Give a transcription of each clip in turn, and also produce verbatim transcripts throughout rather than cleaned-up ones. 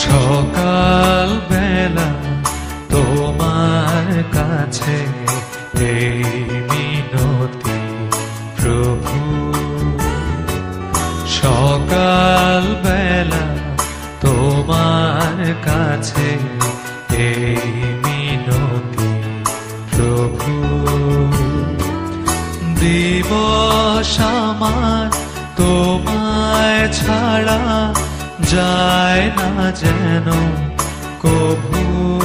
সকাল বেলা তোমার কাছে এই মিনতি প্রভু, সকাল বেলা তোমার কাছে এই মিনতি প্রভু। দিবস আমার তোমায় ছাড়া যায় না যেন কভু,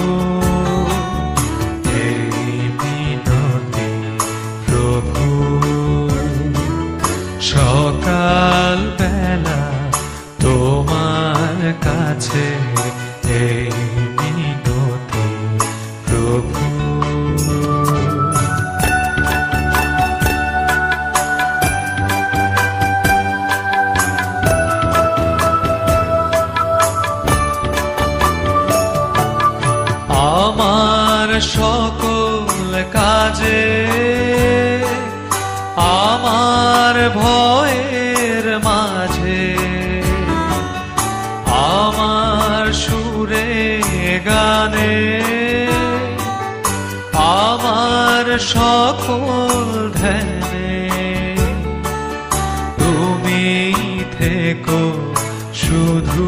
এই মিনতি প্রভু। সকাল বেলা তোমার কাছে এই মিনতি প্রভু। আমার সকল কাজে আমার ভয়ের মাঝে আমার সুরে গানে আমার সকল ধ্যানে তুমি থেকো শুধু,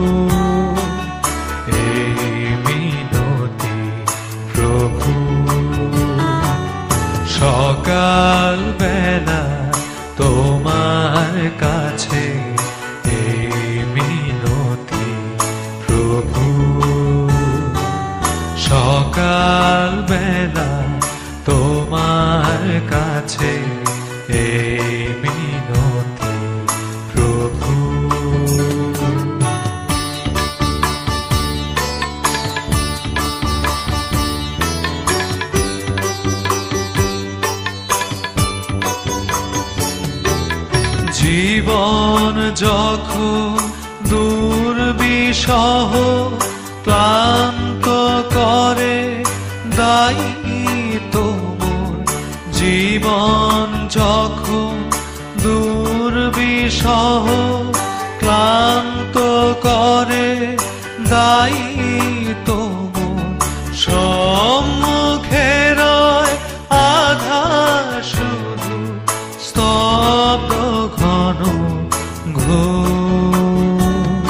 সকাল বেলা তোমার কাছে এই মিনতি প্রভু। সকাল বেলা তোমার কাছে এই মিনতি প্রভু। জীবন যখন দুর্বিষহ ক্লান্ত করে দায়িত্ব মোর, জীবন যখন দুর্বিষহ ক্লান্ত করে দায়িত্ব মোর, সম্মুখে রয় আধার শুধু স্তব্ধ ঘন ঘোর।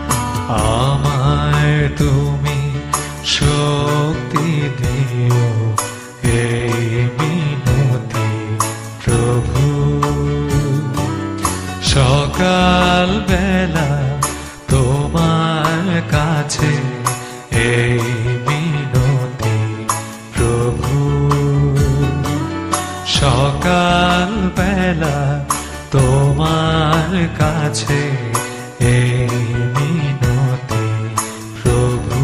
আমায় তুমি শক্তি দিও এই মিনতি প্রভু। সকাল বেলা তোমার কাছে এই মিনতি প্রভু। সকাল বেলা তোমার কাছে এই মিনতি প্রভু।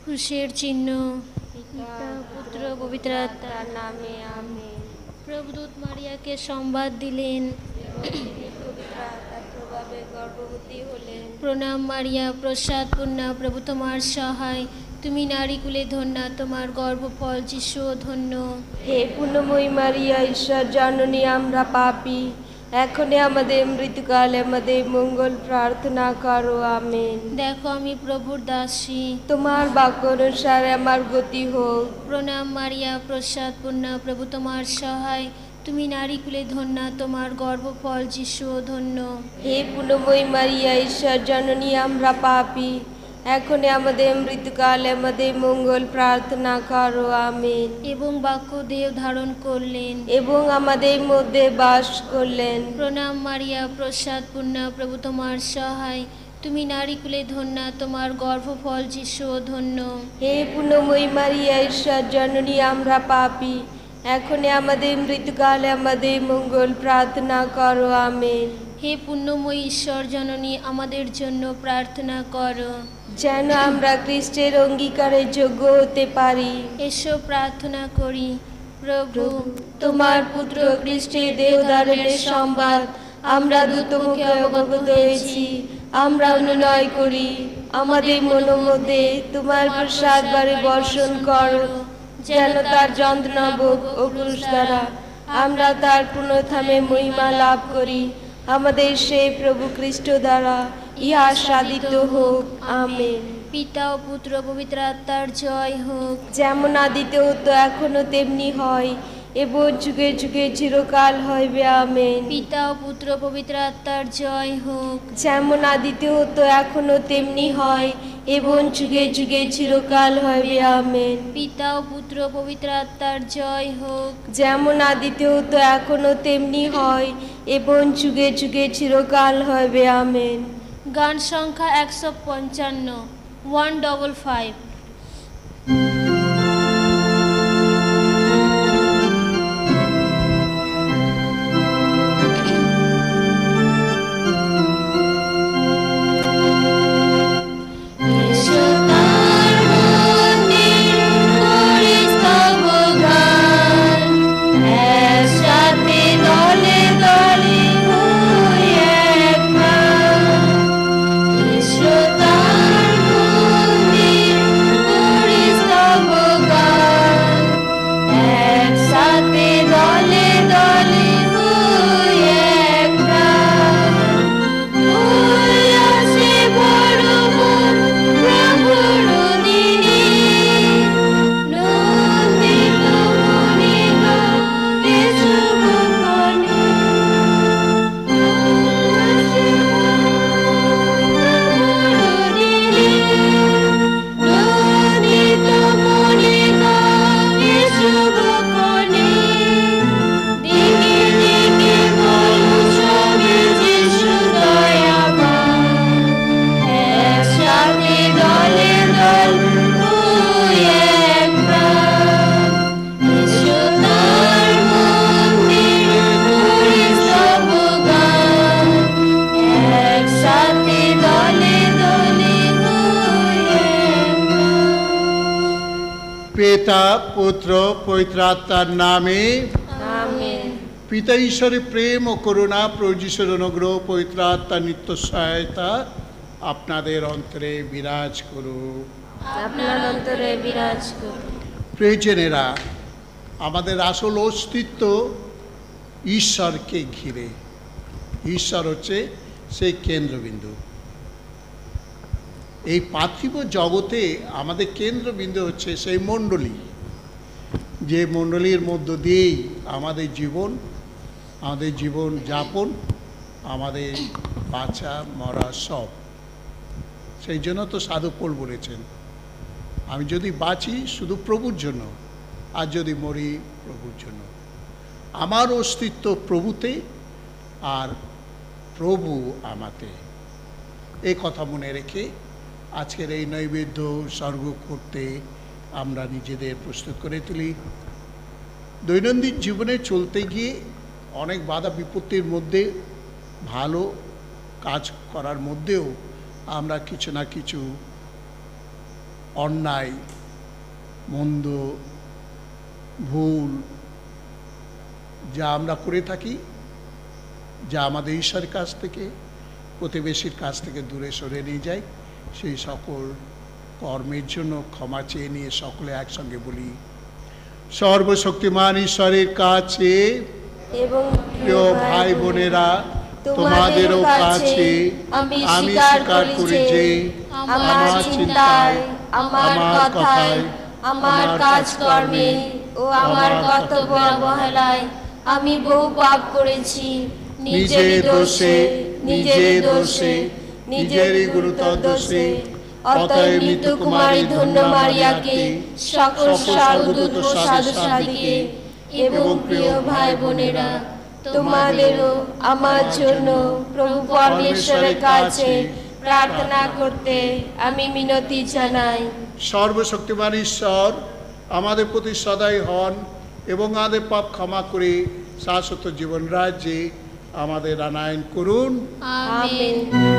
ক্রুশের চিহ্ন, পিতা পুত্র পবিত্র আত্মার নামে আমেন। প্রভুদূত মারিয়াকে সংবাদ দিলেন, প্রভাবে গর্ভবতী হলেন। প্রণাম মারিয়া, প্রসাদ পূর্ণা, প্রভু তোমার সহায়। তুমি নারীকুলে ধন্যা, তোমার গর্ভফল যিশুও ধন্য। হে পুণ্যময়ী মারিয়া, ঈশ্বর জননী, আমরা পাপী, এখনই আমাদের মৃত্যুকালে আমাদের মঙ্গল প্রার্থনা করো। আমেন। দেখো আমি প্রভুর দাসী, তোমার বাক্য অনুসারে আমার গতি হোক। প্রণাম মারিয়া, প্রসাদ পূর্ণা, প্রভু তোমার সহায়। তুমি নারীকুলে ধন্যা, তোমার গর্ভফল যিশুও ধন্য। হে পুণ্যময়ী মারিয়া, ঈশ্বর জননী, আমরা পাপী, এখনই আমাদের মৃত্যুকালে আমাদের মঙ্গল প্রার্থনা করো। আমেন। এবং বাক্য দেহ ধারণ করলেন এবং আমাদের মধ্যে বাস করলেন। প্রণাম মারিয়া, প্রসাদ পূর্ণা, প্রভু তোমার সহায়। তুমি নারীকুলে ধন্যা, তোমার গর্ভফল যিশুও ধন্য। হে পুণ্যময়ী মারিয়া, ঈশ্বর জননী, আমরা পাপী, এখনই আমাদের মৃত্যুকালে আমাদের মঙ্গল প্রার্থনা করো। আমেন। হে পুণ্যময়ী ঈশ্বর জননী, আমাদের জন্য প্রার্থনা করো, যেন আমরা খ্রিস্টের অঙ্গীকারের যোগ্য হতে পারি। এসো প্রার্থনা করি। প্রভু, তোমার পুত্র খ্রিস্টের দেহধারণের সংবাদ আমরা দ্রুতমুখে অবগত হয়েছি। আমরা অনুনয় করি, আমাদের মনের মধ্যে তোমার প্রসাদ বারে বর্ষণ করো, যেন তার যন্ত্রণা ভোগ ও ক্রুশ দ্বারা আমরা তার পুনরুত্থানে মহিমা লাভ করি। আমাদের সেই প্রভু খ্রিস্ট দ্বারা ইহা সাধিত হোক। আমেন। পিতা ও পুত্র পবিত্র আত্মার জয় হোক। যেমন আদিতে হতো, এখনো তেমনি হয়, এবং যুগে যুগে চিরকাল হইবে। আমেন। পিতা ও পুত্র পবিত্র আত্মার জয় হোক। যেমন আদিতে হতো, এখনো তেমনি হয়, এবং যুগে যুগে চিরকাল হইবে। আমেন। পিতা ও পুত্র পবিত্র আত্মার জয় হোক। যেমন আদিতে হতো, এখনো তেমনি হয়, এবং যুগে যুগে চিরকাল হইবে। আমেন। গান সংখ্যা একশো পঞ্চান্ন, ওয়ান ডবল ফাইভ। পিতা পুত্র পবিত্র আত্মার নামে আমেন। পিতা ঈশ্বরের প্রেম ও করুণা, প্রভু যিশুর অনুগ্রহ, পবিত্র আত্মার নিত্য সহায়তা আপনাদের অন্তরে বিরাজ করুক। আপনার অন্তরে বিরাজ করুন। প্রিয়জনেরা, আমাদের আসল অস্তিত্ব ঈশ্বরকে ঘিরে। ঈশ্বর হচ্ছে সেই কেন্দ্রবিন্দু। এই পার্থিব জগতে আমাদের কেন্দ্রবিন্দু হচ্ছে সেই মণ্ডলী, যে মণ্ডলীর মধ্য দিয়েই আমাদের জীবন, আমাদের জীবন যাপন, আমাদের বাঁচা মরা সব। সেই জন্য তো সাধু পৌল বলেছেন, আমি যদি বাঁচি শুধু প্রভুর জন্য, আর যদি মরি প্রভুর জন্য। আমার অস্তিত্ব প্রভুতে, আর প্রভু আমাতে। এই কথা মনে রেখে আজকের এই নৈবেদ্য স্বর্গ করতে আমরা নিজেদের প্রস্তুত করে তুলি। দৈনন্দিন জীবনে চলতে গিয়ে অনেক বাধা বিপত্তির মধ্যে, ভালো কাজ করার মধ্যেও আমরা কিছু না কিছু অন্যায় মন্দ ভুল যা আমরা করে থাকি, যা আমাদের ঈশ্বরের কাছ থেকে প্রতিবেশীর কাছ থেকে দূরে সরে নিয়ে যায়, সেই সকল কর্মের জন্য ক্ষমা চেয়ে নিয়ে সকলে একসঙ্গে বলি, সর্বশক্তিমান ঈশ্বরের কাছে এবং প্রিয় ভাই বোনেরা, তোমাদেরও কাছে আমি স্বীকার করি যে আমার চিন্তায়, আমার কথায়, আমার কাজকর্মে ও আমার কর্তব্য অবহেলায় আমি বহু পাপ করেছি। নিজের দোষে নিজের দোষে নিজেরই গুরুতর দোষে। অতএব মৃত্যু কুমারী ধন্য মারিয়াকে, সকল সাধুদূত ও সাধু সাধিকে এবং প্রিয় ভাই বোনেরা, তোমাদেরও আমার জন্য প্রভু পরমেশ্বরের কাছে প্রার্থনা করতে আমি মিনতি জানাই। সর্বশক্তিমান ঈশ্বর আমাদের প্রতি সদয় হন এবং আমাদের পাপ ক্ষমা করে শাশ্বত জীবন রাজ্যে আমাদের আনয়ন করুন। আমেন।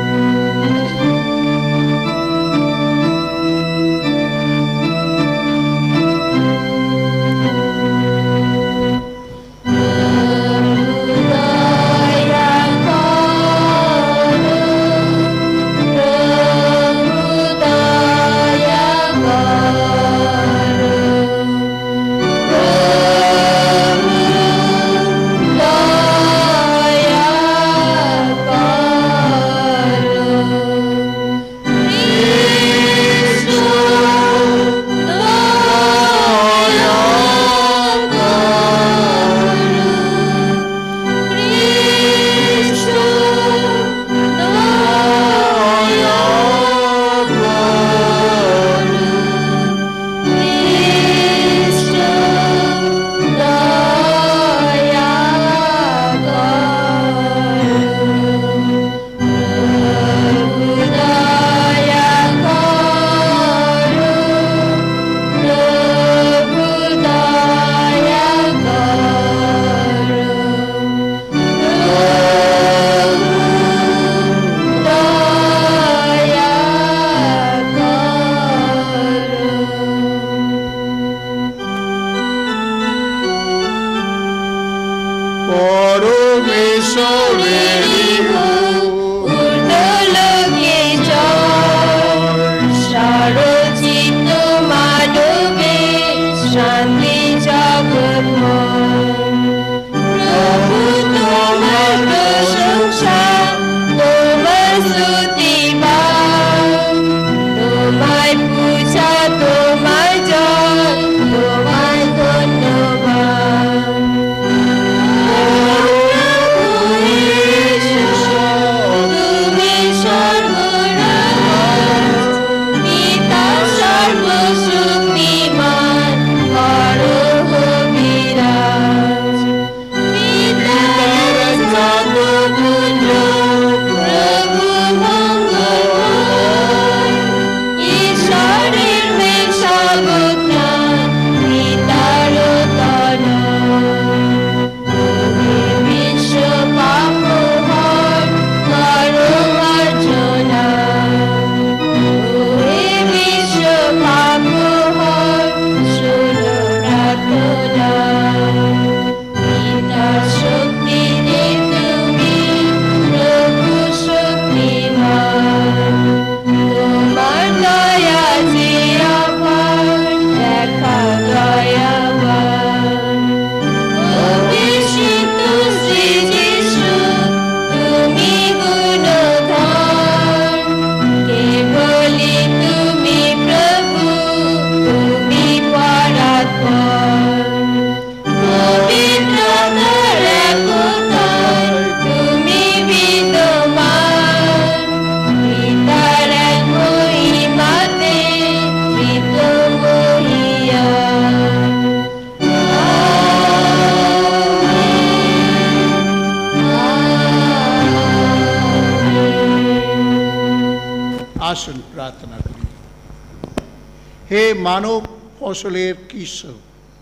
আসুন প্রার্থনা করি। হে মানব ফসলের কৃষক,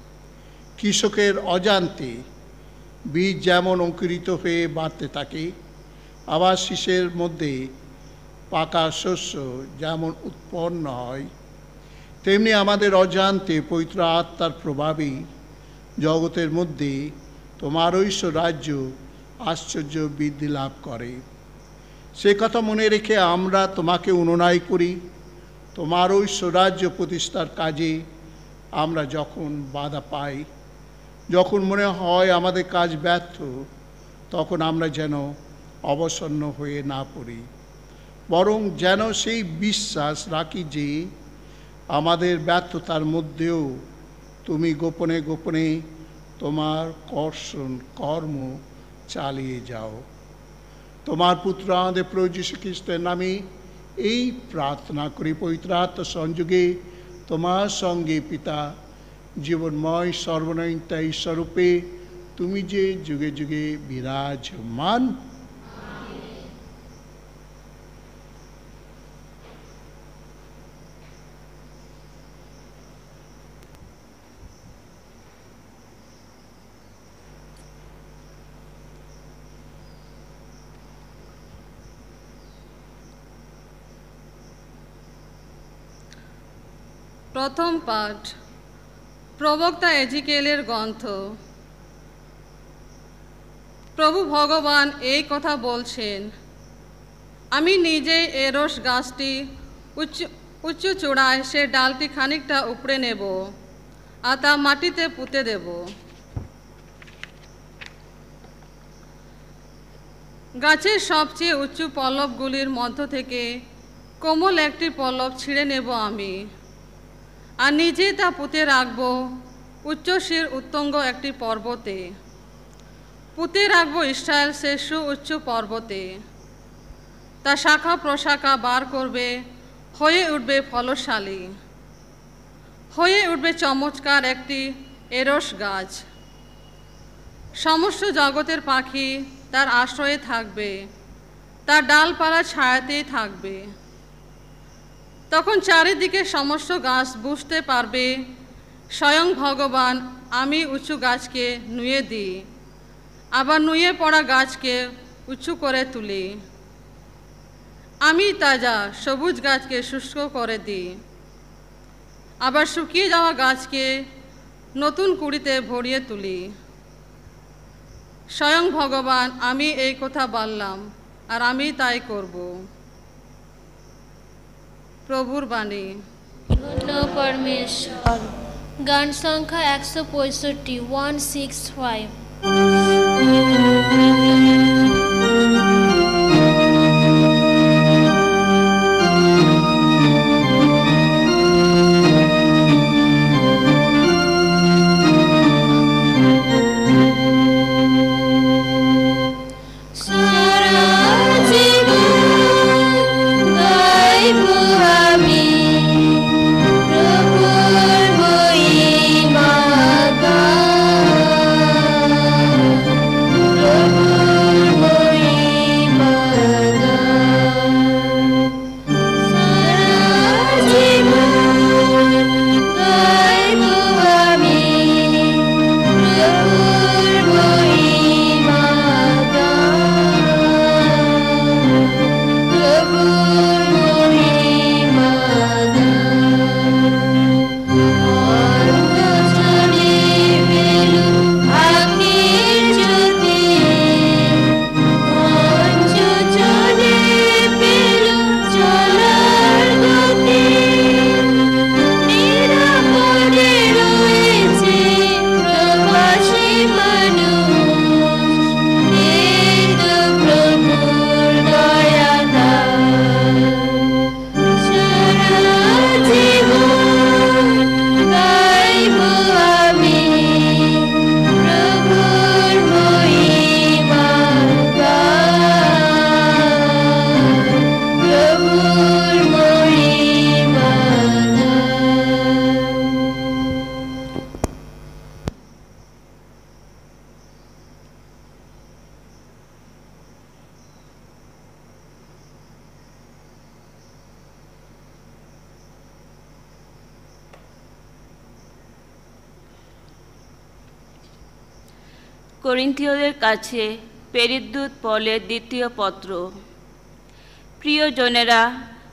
কৃষকের অজান্তে বীজ যেমন অঙ্কুরিত হয়ে বাড়তে থাকে, আবার শীষের মধ্যে পাকা শস্য যেমন উৎপন্ন হয়, তেমনি আমাদের অজান্তে পবিত্র আত্মার প্রভাবেই জগতের মধ্যে তোমার ঐশ্বর রাজ্য আশ্চর্য বৃদ্ধি লাভ করে। সে কথা মনে রেখে আমরা তোমাকে অনুনয় করি, তোমার ঐশ্বর রাজ্য প্রতিষ্ঠার কাজে আমরা যখন বাধা পাই, যখন মনে হয় আমাদের কাজ ব্যর্থ, তখন আমরা যেন অবসন্ন হয়ে না পড়ি, বরং যেন সেই বিশ্বাস রাখি যে আমাদের ব্যর্থতার মধ্যেও তুমি গোপনে গোপনে তোমার কর্ষণ কর্ম চালিয়ে যাও। তোমার পুত্র আমাদের প্রভু যীশু খ্রিস্টের নামে এই প্রার্থনা করি, পবিত্র আত্মা সংযোগে তোমার সঙ্গে পিতা জীবনময় সর্বনয়িতা ঈশ্বরূপে তুমি যে যুগে যুগে বিরাজমান। প্রথম পাঠ প্রবক্তা এজিকেলের গ্রন্থ। প্রভু ভগবান এই কথা বলছেন, আমি নিজেই এরস গাছটি উচ্চ উঁচু চূড়ায় সে ডালটি খানিকটা উপড়ে নেব আর তা মাটিতে পুঁতে দেব। গাছের সবচেয়ে উঁচু পল্লবগুলির মধ্য থেকে কোমল একটি পল্লব ছিঁড়ে নেব আমি, আর নিজে তা পুঁতে রাখব উচ্চশির উত্তঙ্গ একটি পর্বতে। পুঁতে রাখব ইসরায়েল সে সুউচ্চ পর্বতে। তা শাখা প্রশাখা বার করবে, হয়ে উঠবে ফলশালী, হয়ে উঠবে চমৎকার একটি এরস গাছ। সমস্ত জগতের পাখি তার আশ্রয়ে থাকবে, তার ডালপালা ছায়াতেই থাকবে। তখন চারিদিকে সমস্ত গাছ বুঝতে পারবে স্বয়ং ভগবান আমি উঁচু গাছকে নুয়ে দিই, আবার নুয়ে পড়া গাছকে উঁচু করে তুলি। আমি তাজা সবুজ গাছকে শুষ্ক করে দিই, আবার শুকিয়ে যাওয়া গাছকে নতুন কুঁড়িতে ভরিয়ে তুলি। স্বয়ং ভগবান আমি এই কথা বললাম, আর আমি তাই করব। প্রভুর বাণী। ধন্য পরমেশ্বর। গান সংখ্যা একশো পঁয়ষট্টি, ওয়ান সিক্স ফাইভ। করিন্থীয়দের কাছে প্রেরিতদূত পলের দ্বিতীয় পত্র। প্রিয়জনেরা,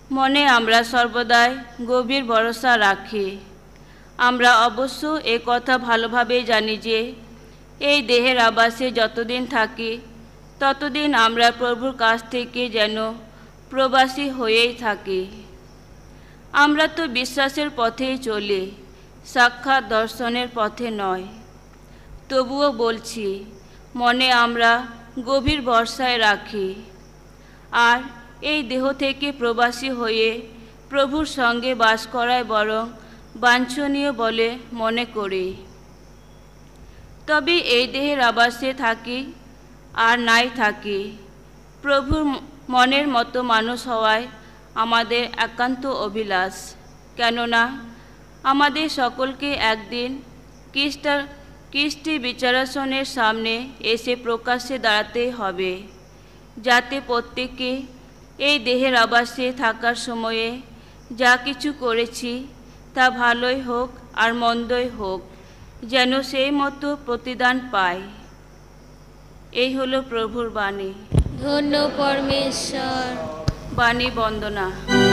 মনে আমরা সর্বদাই গভীর ভরসা রাখি। আমরা অবশ্য এ কথা ভালোভাবেই জানি যে এই দেহের আবাসে যতদিন থাকি ততদিন আমরা প্রভুর কাছ থেকে যেন প্রবাসী হয়েই থাকি। আমরা তো বিশ্বাসের পথেই চলি, সাক্ষাৎ দর্শনের পথে নয়। তবুও বলছি, মনে আমরা গভীর ভরসায় রাখি, আর এই দেহ থেকে প্রবাসী হয়ে প্রভুর সঙ্গে বাস করাই বরং বাঞ্ছনীয় বলে মনে করি। তবে এই দেহের আবাসে থাকি আর নাই থাকি, প্রভুর মনের মতো মানুষ হওয়ায় আমাদের একান্ত অভিলাষ। কেননা আমাদের সকলকে একদিন খ্রিস্টার খ্রিস্টি বিচারাসনের সামনে এসে প্রকাশ্যে দাঁড়াতেই হবে, যাতে প্রত্যেকে এই দেহের আবাসে থাকার সময়ে যা কিছু করেছি তা ভালোই হোক আর মন্দই হোক, যেন সেই মতো প্রতিদান পায়। এই হলো প্রভুর বাণী। ধন্য পরমেশ্বর। বাণী বন্দনা।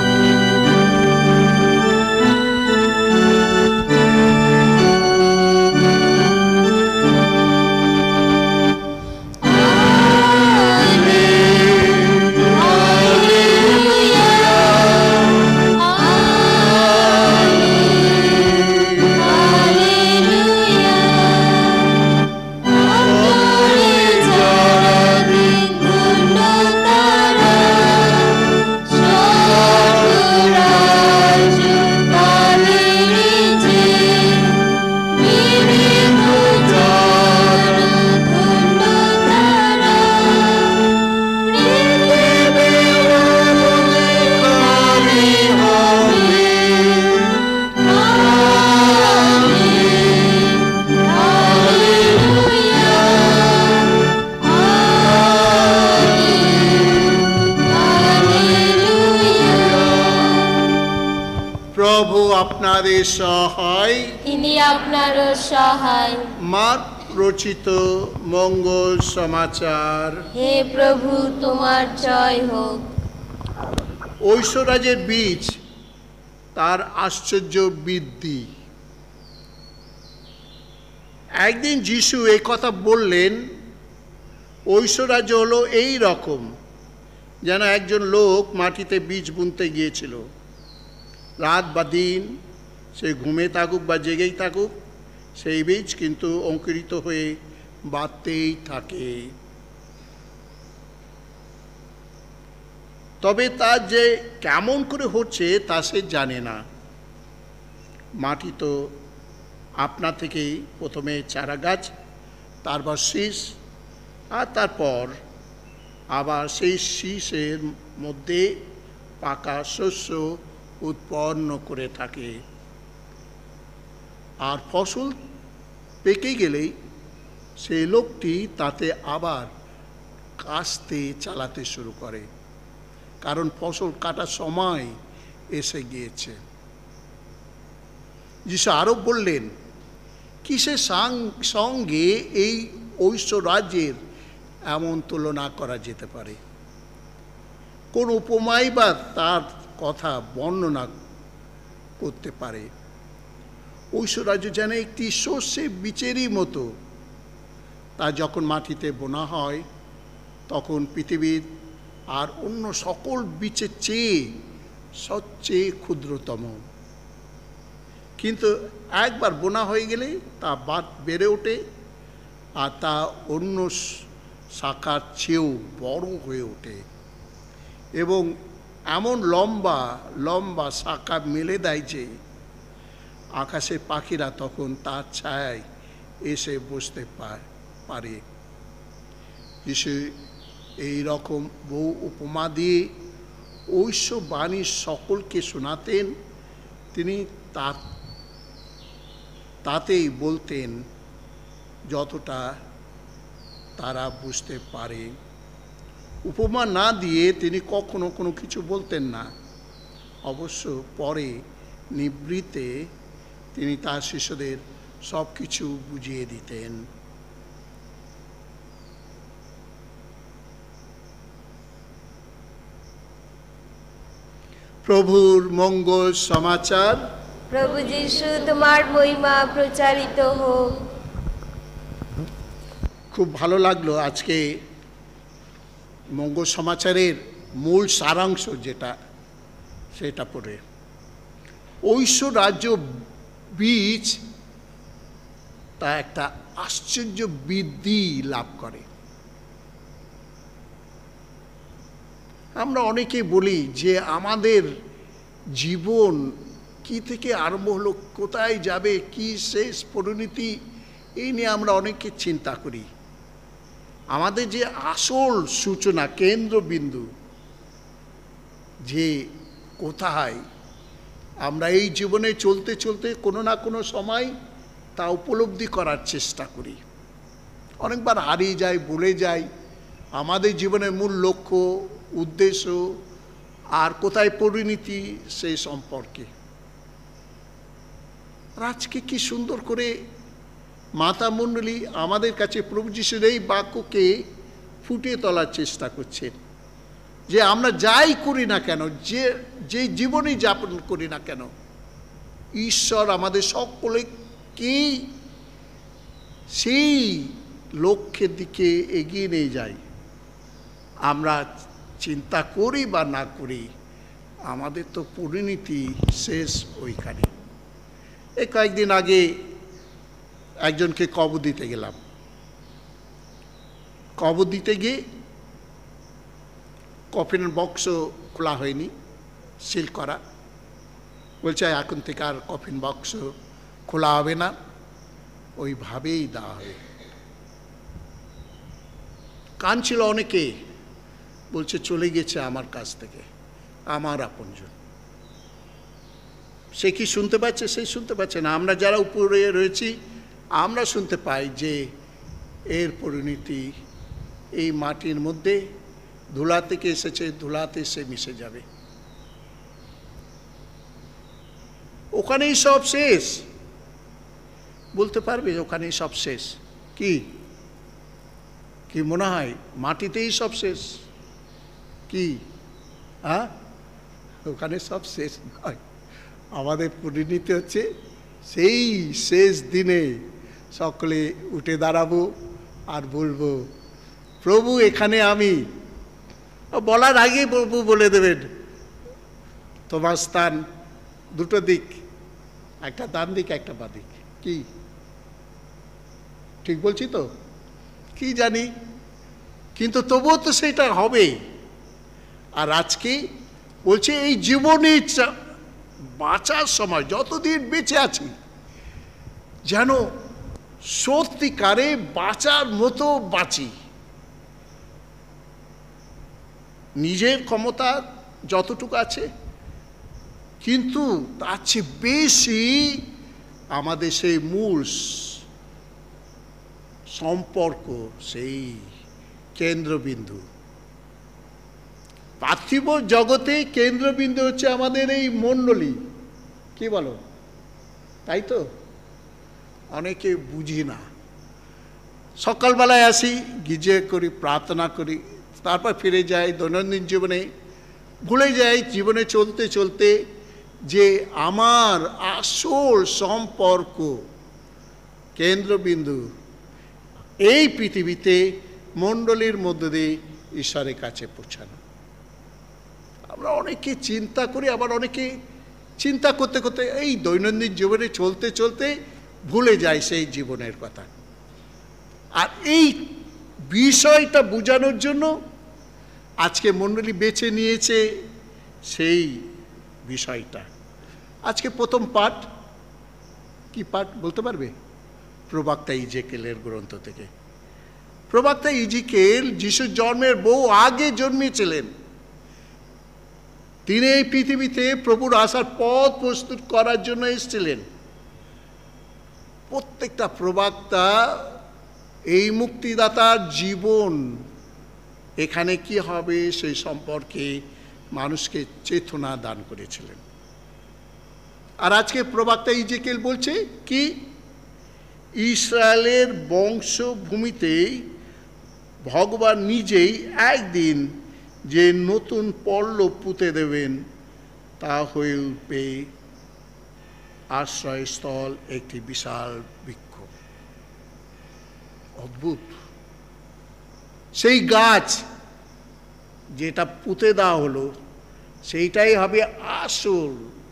প্রভু আপনাদের সহায়। তিনি আপনারও সহায়। মার্ক রচিত মঙ্গল সমাচার। হে প্রভু, তোমার জয় হোক। ঐশ্বরাজের বীজ তার আশ্চর্য বৃদ্ধি। একদিন যিশু এই কথা বললেন, ঐশ্বরাজ্য হলো এই রকম, যেন একজন লোক মাটিতে বীজ বুনতে গিয়েছিল। রাত বা দিন, সে ঘুমে থাকুক বা জেগেই থাকুক, সেই বীজ কিন্তু অঙ্কুরিত হয়ে বাড়তেই থাকে। তবে তার যে কেমন করে হচ্ছে তা সে জানে না। মাটি তো আপনা থেকেই প্রথমে চারা গাছ, তারপর শীষ, আর তারপর আবার সেই শীষের মধ্যে পাকা শস্য উৎপন্ন করে থাকে। আর ফসল পেকে গেলেই সেই লোকটি তাতে আবার কাস্তে চালাতে শুরু করে, কারণ ফসল কাটার সময় এসে গিয়েছে। যিশু আরো বললেন, কিসের সঙ্গে এই ঐশ্বরাজ্যের এমন তুলনা করা যেতে পারে? কোন উপমাই বা তার কথা বর্ণনা করতে পারে? ঐশ্বরাজ্য যেন একটি শস্যের বীজেরই মতো। তা যখন মাটিতে বোনা হয় তখন পৃথিবীর আর অন্য সকল বীজের চেয়ে সবচেয়ে ক্ষুদ্রতম, কিন্তু একবার বোনা হয়ে গেলে তা বাদ বেড়ে ওঠে, আর তা অন্য শাখার চেয়েও বড় হয়ে ওঠে এবং এমন লম্বা লম্বা শাখা মেলে দেয় যে আকাশের পাখিরা তখন তার ছায়ায় এসে বসতে পারে। যিশু এই রকম বহু উপমা দিয়ে ঐশ্ববাণী সকলকে শোনাতেন। তিনি তা তাতেই বলতেন যতটা তারা বুঝতে পারে। উপমা না দিয়ে তিনি কখনো কোনো কিছু বলতেন না। অবশ্য পরে নিবৃত্তে তিনি তার শিষ্যদের সব কিছু বুঝিয়ে দিতেন। প্রভুর মঙ্গল সমাচার। প্রভু যিশু তোমার মহিমা প্রচারিত হোক। খুব ভালো লাগলো আজকে মঙ্গল সমাচারের মূল সারাংশ যেটা সেটা পড়ে। ঐশ্বর রাজ্য বীজ তা একটা আশ্চর্য বৃদ্ধি লাভ করে। আমরা অনেকে বলি যে আমাদের জীবন কি থেকে আরম্ভ হলো, কোথায় যাবে, কি শেষ পরিণতি, এই নিয়ে আমরা অনেকে চিন্তা করি। আমাদের যে আসল সূচনা, কেন্দ্রবিন্দু, যে কোথায় আমরা এই জীবনে চলতে চলতে কোনো না কোনো সময় তা উপলব্ধি করার চেষ্টা করি। অনেকবার হারিয়ে যায়, ভুলে যাই আমাদের জীবনের মূল লক্ষ্য, উদ্দেশ্য আর কোথায় পরিণতি সেই সম্পর্কে। আজকে কি সুন্দর করে মাতা মণ্ডলী আমাদের কাছে প্রভু যিশুর এই বাক্যকে ফুটিয়ে তোলার চেষ্টা করছেন যে আমরা যাই করি না কেন, যে যে জীবনই যাপন করি না কেন, ঈশ্বর আমাদের সকলকেই সেই লক্ষ্যের দিকে এগিয়ে নিয়ে যায়। আমরা চিন্তা করি বা না করি, আমাদের তো পরিণতি শেষ ওইখানে। এই কয়েকদিন আগে একজনকে কবর দিতে গেলাম। কবর দিতে গিয়ে কফিনের বক্স খোলা হয়নি, সিল করা। বলছে এখন থেকে আর কফিন বক্স খোলা হবে না, ওইভাবেই দেওয়া হবে। কাঁদছিল অনেকে, বলছে চলে গেছে আমার কাছ থেকে আমার আপনজন। সে কি শুনতে পাচ্ছে? সে শুনতে পাচ্ছে না। আমরা যারা উপরে রয়েছি আমরা শুনতে পাই যে এর পরিণতি এই মাটির মধ্যে, ধুলা থেকে এসেছে, ধুলাতে সে মিশে যাবে, ওখানেই সব শেষ। বলতে পারবে ওখানেই সব শেষ? কি কি মনে হয় মাটিতেই সব শেষ? কি হ্যাঁ, ওখানে সব শেষ নয়। আমাদের পরিণতি হচ্ছে সেই শেষ দিনে সকলে উঠে দাঁড়াবো আর বলবো প্রভু এখানে আমি। বলার আগেই প্রভু বলে দেবেন তোমার স্থান দুটো দিক, একটা ডান দিক একটা বাঁ দিক। কি ঠিক বলছি তো? কি জানি, কিন্তু তবুও তো সেটা হবে। আর আজকে বলছে এই জীবনে বাঁচার সময়, যতদিন বেঁচে আছি, যেন সত্যিকারে বাঁচার মতো বাঁচি। নিজের ক্ষমতা যতটুকু আছে, কিন্তু তার চেয়ে বেশি আমাদের সেই মূল সম্পর্ক, সেই কেন্দ্রবিন্দু। পার্থিব জগতে কেন্দ্রবিন্দু হচ্ছে আমাদের এই মণ্ডলী। কি বলো? তাই তো? অনেকে বুঝি না। সকালবেলায় আসি, গির্জা করি, প্রার্থনা করি, তারপর ফিরে যাই দৈনন্দিন জীবনে। ভুলে যাই জীবনে চলতে চলতে যে আমার আসল সম্পর্ক, কেন্দ্রবিন্দু এই পৃথিবীতে মণ্ডলীর মধ্য দিয়ে ঈশ্বরের কাছে পৌঁছানো। আমরা অনেকে চিন্তা করি, আবার অনেকে চিন্তা করতে করতে এই দৈনন্দিন জীবনে চলতে চলতে ভুলে যায় সেই জীবনের কথা। আর এই বিষয়টা বোঝানোর জন্য আজকে মণ্ডলী বেছে নিয়েছে সেই বিষয়টা। আজকে প্রথম পাঠ, কি পাঠ বলতে পারবে? প্রবক্তা ইজেকেলের গ্রন্থ থেকে। প্রবক্তা ইজেকেল যিশুর জন্মের বহু আগে জন্মেছিলেন। তিনি এই পৃথিবীতে প্রভুর আসার পথ প্রস্তুত করার জন্য এসেছিলেন। প্রত্যেকটা প্রবক্তা এই মুক্তিদাতার জীবন, এখানে কি হবে সেই সম্পর্কে মানুষকে চেতনা দান করেছিলেন। আর আজকে প্রবক্তা ইজেকেল বলছে কি, ইসরায়েলের বংশভূমিতেই ভগবান নিজেই একদিন যে নতুন পল্লব পুঁতে দেবেন তা হয়ে উঠবে আশ্রয়স্থল একটি বিশাল বৃক্ষ। অদ্ভুত। সেই গাছ যেটা পুঁতে দেওয়া হলো সেইটাই হবে আসল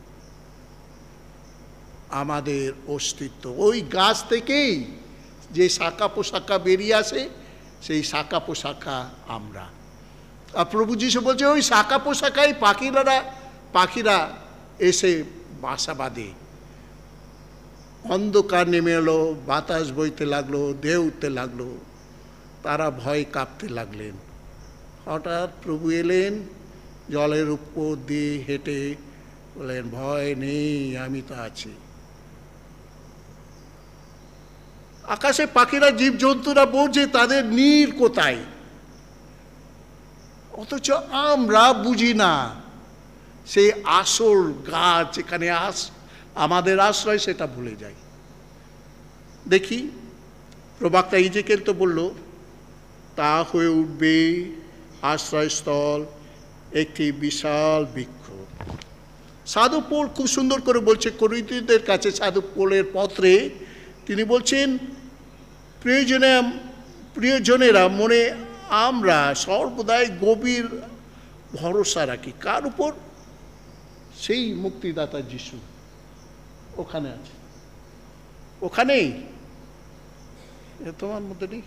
আমাদের অস্তিত্ব। ওই গাছ থেকেই যে শাখা পোশাখা বেরিয়ে আসে, সেই শাখা পোশাখা আমরা। আর প্রভু যিশু বলছে ওই শাখা পোশাখাই পাখিরা পাখিরা এসে বাসা বাঁধে। অন্ধকার নেমে এলো, বাতাস বইতে লাগলো, ঢেউ উঠতে লাগলো, তারা ভয় কাঁপতে লাগলেন। হঠাৎ প্রভু এলেন, জলের উপর দিয়ে হেঁটে বললেন, ভয় নেই, আমি তো আছি। আকাশে পাখিরা জীবজন্তুরা বোঝে তাদের নীড় কোথায়, অথচ আমরা বুঝি না সেই আসল গাছ এখানে আস আমাদের আশ্রয়, সেটা ভুলে যাই। দেখি প্রবক্তা ইজেকেল তো বলল, তা হয়ে উঠবে আশ্রয়স্থল একটি বিশাল বৃক্ষ। সাধু পৌল খুব সুন্দর করে বলছে করিন্থীয়দের কাছে, সাধু পৌলের পত্রে তিনি বলছেন, প্রিয়জনে প্রিয়জনেরা মনে আমরা সর্বদাই গভীর ভরসা রাখি। কার উপর? সেই মুক্তিদাতা যিশু। ওখানে আছে, ওখানেই। তোমার মধ্যে নেই,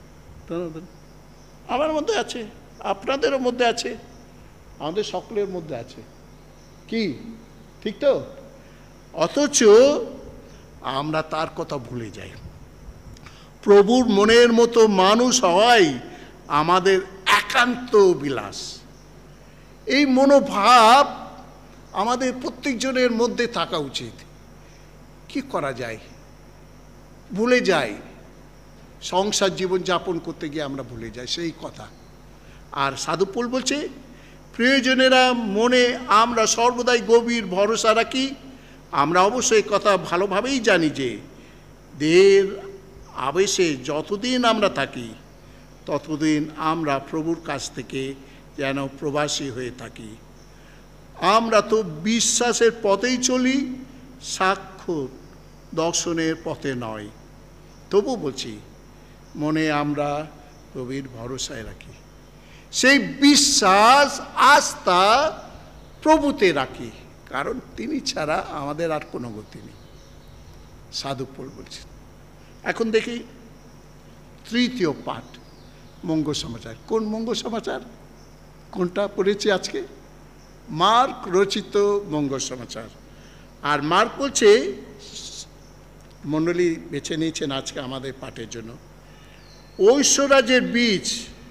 আমার মধ্যে আছে, আপনাদেরও মধ্যে আছে, আমাদের সকলের মধ্যে আছে। কি ঠিক তো? অথচ আমরা তার কথা ভুলে যাই। প্রভুর মনের মতো মানুষ হওয়াই আমাদের একান্ত বিলাস। এই মনোভাব আমাদের প্রত্যেকজনের মধ্যে থাকা উচিত। কি করা যায়? ভুলে যাই, সংসার জীবন যাপন করতে গিয়ে আমরা ভুলে যাই সেই কথা। আর সাধু পৌল বলছে, প্রিয়জনেরা মনে আমরা সর্বদাই গভীর ভরসা রাখি। আমরা অবশ্যই কথা ভালোভাবেই জানি যে দেহের আবেশে যতদিন আমরা থাকি ততদিন আমরা প্রভুর কাছ থেকে যেন প্রবাসী হয়ে থাকি। আমরা তো বিশ্বাসের পথেই চলি, সাক্ষ্য দর্শনের পথে নয়। তবু বলছি, মনে আমরা প্রভুর ভরসায় রাখি। সেই বিশ্বাস আস্থা প্রভুতে রাখি, কারণ তিনি ছাড়া আমাদের আর কোনো গতি নেই। সাধু পৌল বলছেন। এখন দেখি তৃতীয় পাঠ, মঙ্গল সমাচার। কোন মঙ্গল সমাচার? কোনটা পড়েছি আজকে? মার্ক রচিত মঙ্গল সমাচার। আর মার্ক বলছে, মণ্ডলী বেছে নিয়েছেন আজকে আমাদের পাঠের জন্য, ঐশ্বরাজের বীজ,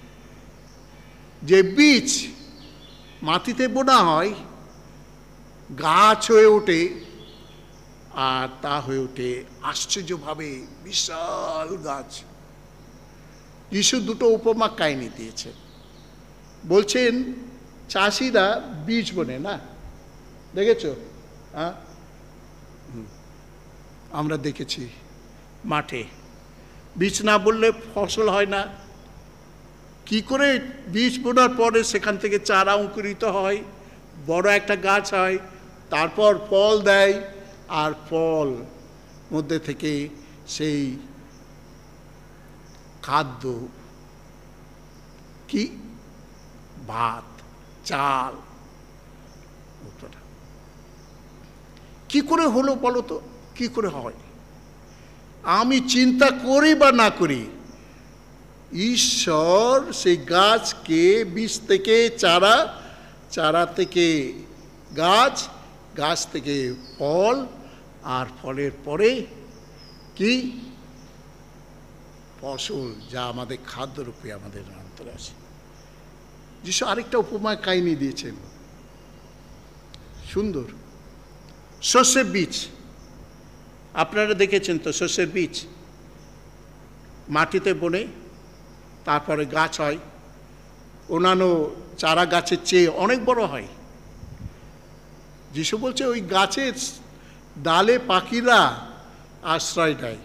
যে বীজ মাটিতে বোনা হয়, গাছ হয়ে ওঠে, আর তা হয়ে ওঠে আশ্চর্যভাবে বিশাল গাছ। যিশু দুটো উপমা কাহিনী দিয়েছে। বলছেন চাষিরা বীজ বোনে না, দেখেছো? হ্যাঁ, আমরা দেখেছি মাঠে বীজ না বললে ফসল হয় না। কি করে বীজ বোনার পরে সেখান থেকে চারা অঙ্কুরিত হয়, বড় একটা গাছ হয়, তারপর ফল দেয়, আর ফল মধ্যে থেকে সেই খাদ্য, কি ভাত, চাল। কি করে হলো বলো তো? কি করে হয়? আমি চিন্তা করি বা না করি, ঈশ্বর সেই গাছকে বীজ থেকে চারা, চারা থেকে গাছ, গাছ থেকে ফল, আর ফলের পরে কি ফসল, যা আমাদের খাদ্যরূপে আমাদের অন্তরে আসে। যিশু আরেকটা উপমা কাহিনী দিয়েছেন, সুন্দর। শস্যের বীজ আপনারা দেখেছেন তো, শস্যের বীজ মাটিতে বোনে, তারপরে গাছ হয়, অন্যান্য চারা গাছের চেয়ে অনেক বড় হয়। যিশু বলছে ওই গাছের ডালে পাখিরা আশ্রয় দেয়।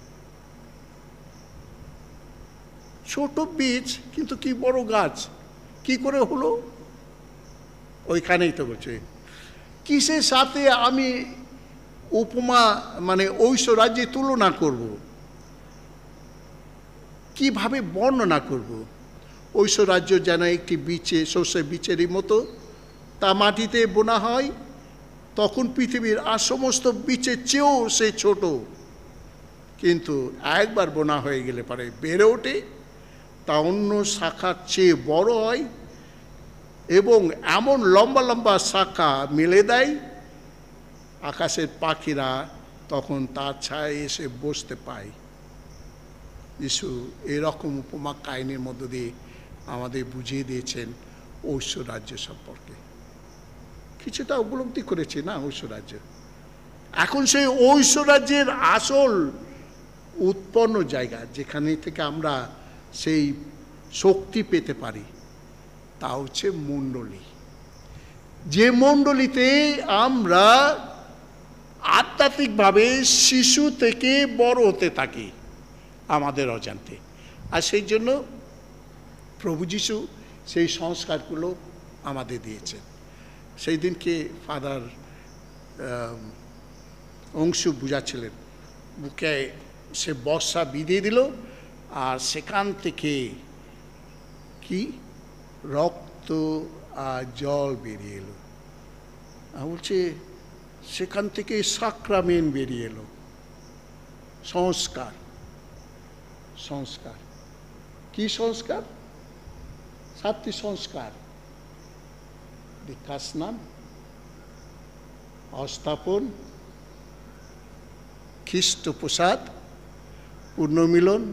ছোট বীজ কিন্তু কি বড় গাছ, কি করে হলো? ওইখানেই তো বলছে কিসের সাথে আমি উপমা মানে ঐশ্বরাজ্যে তুলনা করব, কিভাবে বর্ণনা করব? ঐশ্বরাজ্য যেন একটি বীচে শস্যের বীচেরই মতো, তা মাটিতে বোনা হয়, তখন পৃথিবীর আর সমস্ত বীচের চেয়েও সে ছোট, কিন্তু একবার বোনা হয়ে গেলে পরে বেড়ে ওঠে, তা অন্য শাখার চেয়ে বড় হয় এবং এমন লম্বা লম্বা শাখা মেলে দেয়, আকাশের পাখিরা তখন তার ছায় এসে বসতে পায়। যিশু এরকম উপমা কাহিনীর মধ্য দিয়ে আমাদের বুঝিয়ে দিয়েছেন ঐশ্বরাজ্য সম্পর্কে। কিছুটা উপলব্ধি করেছি না ঐশ্বরাজ্য? এখন সেই ঐশ্বরাজ্যের আসল উৎপন্ন জায়গা যেখানে থেকে আমরা সেই শক্তি পেতে পারি, তা হচ্ছে মণ্ডলী। যে মণ্ডলীতে আমরা আধ্যাত্মিকভাবে শিশু থেকে বড় হতে থাকি আমাদের অজান্তে। আর সেই জন্য প্রভু যিশু সেই সংস্কারগুলো আমাদের দিয়েছেন। সেই দিনকে ফাদার অংশু বুঝাচ্ছিলেন, বুকে সে বর্ষা বিধিয়ে দিল, আর সেখান থেকে কি রক্ত আর জল বেরিয়ে এলো। বলছে সেখান থেকে সাক্রামেন্ট বেরিয়ে এলো, সংস্কার। সংস্কার কি সংস্কার? সাতটি সংস্কার: দীক্ষা স্নান, অস্থাপন, খ্রিস্ট প্রসাদ, পুণ্যমিলন,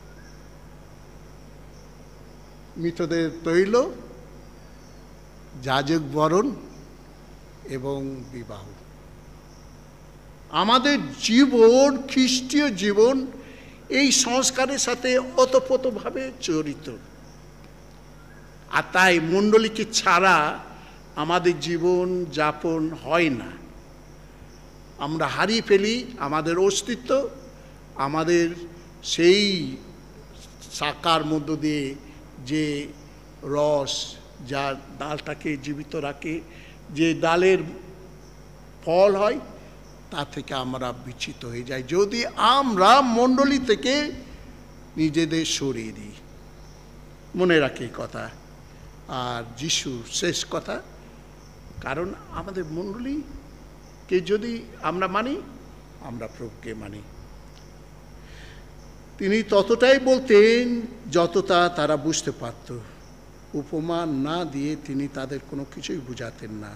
মৃতদের তৈল, যাজক বরণ এবং বিবাহ। আমাদের জীবন, খ্রিস্টীয় জীবন এই সংস্কারের সাথে ওতপ্রোতভাবে জড়িত। আর তাই মণ্ডলীকে ছাড়া আমাদের জীবন যাপন হয় না। আমরা হারিয়ে ফেলি আমাদের অস্তিত্ব, আমাদের সেই শাখার মধ্য দিয়ে যে রস যা ডালটাকে জীবিত রাখে, যে ডালের ফল হয়, তা থেকে আমরা বিচ্যুত হয়ে যাই যদি আমরা মণ্ডলী থেকে নিজেদের সরিয়ে দিই। মনে রাখি কথা। আর যিশুর শেষ কথা, কারণ আমাদের মণ্ডলীকে যদি আমরা মানি, আমরা প্রভুকে মানি। তিনি ততটাই বলতেন যতটা তারা বুঝতে পারত। উপমা না দিয়ে তিনি তাদের কোনো কিছুই বুঝাতেন না।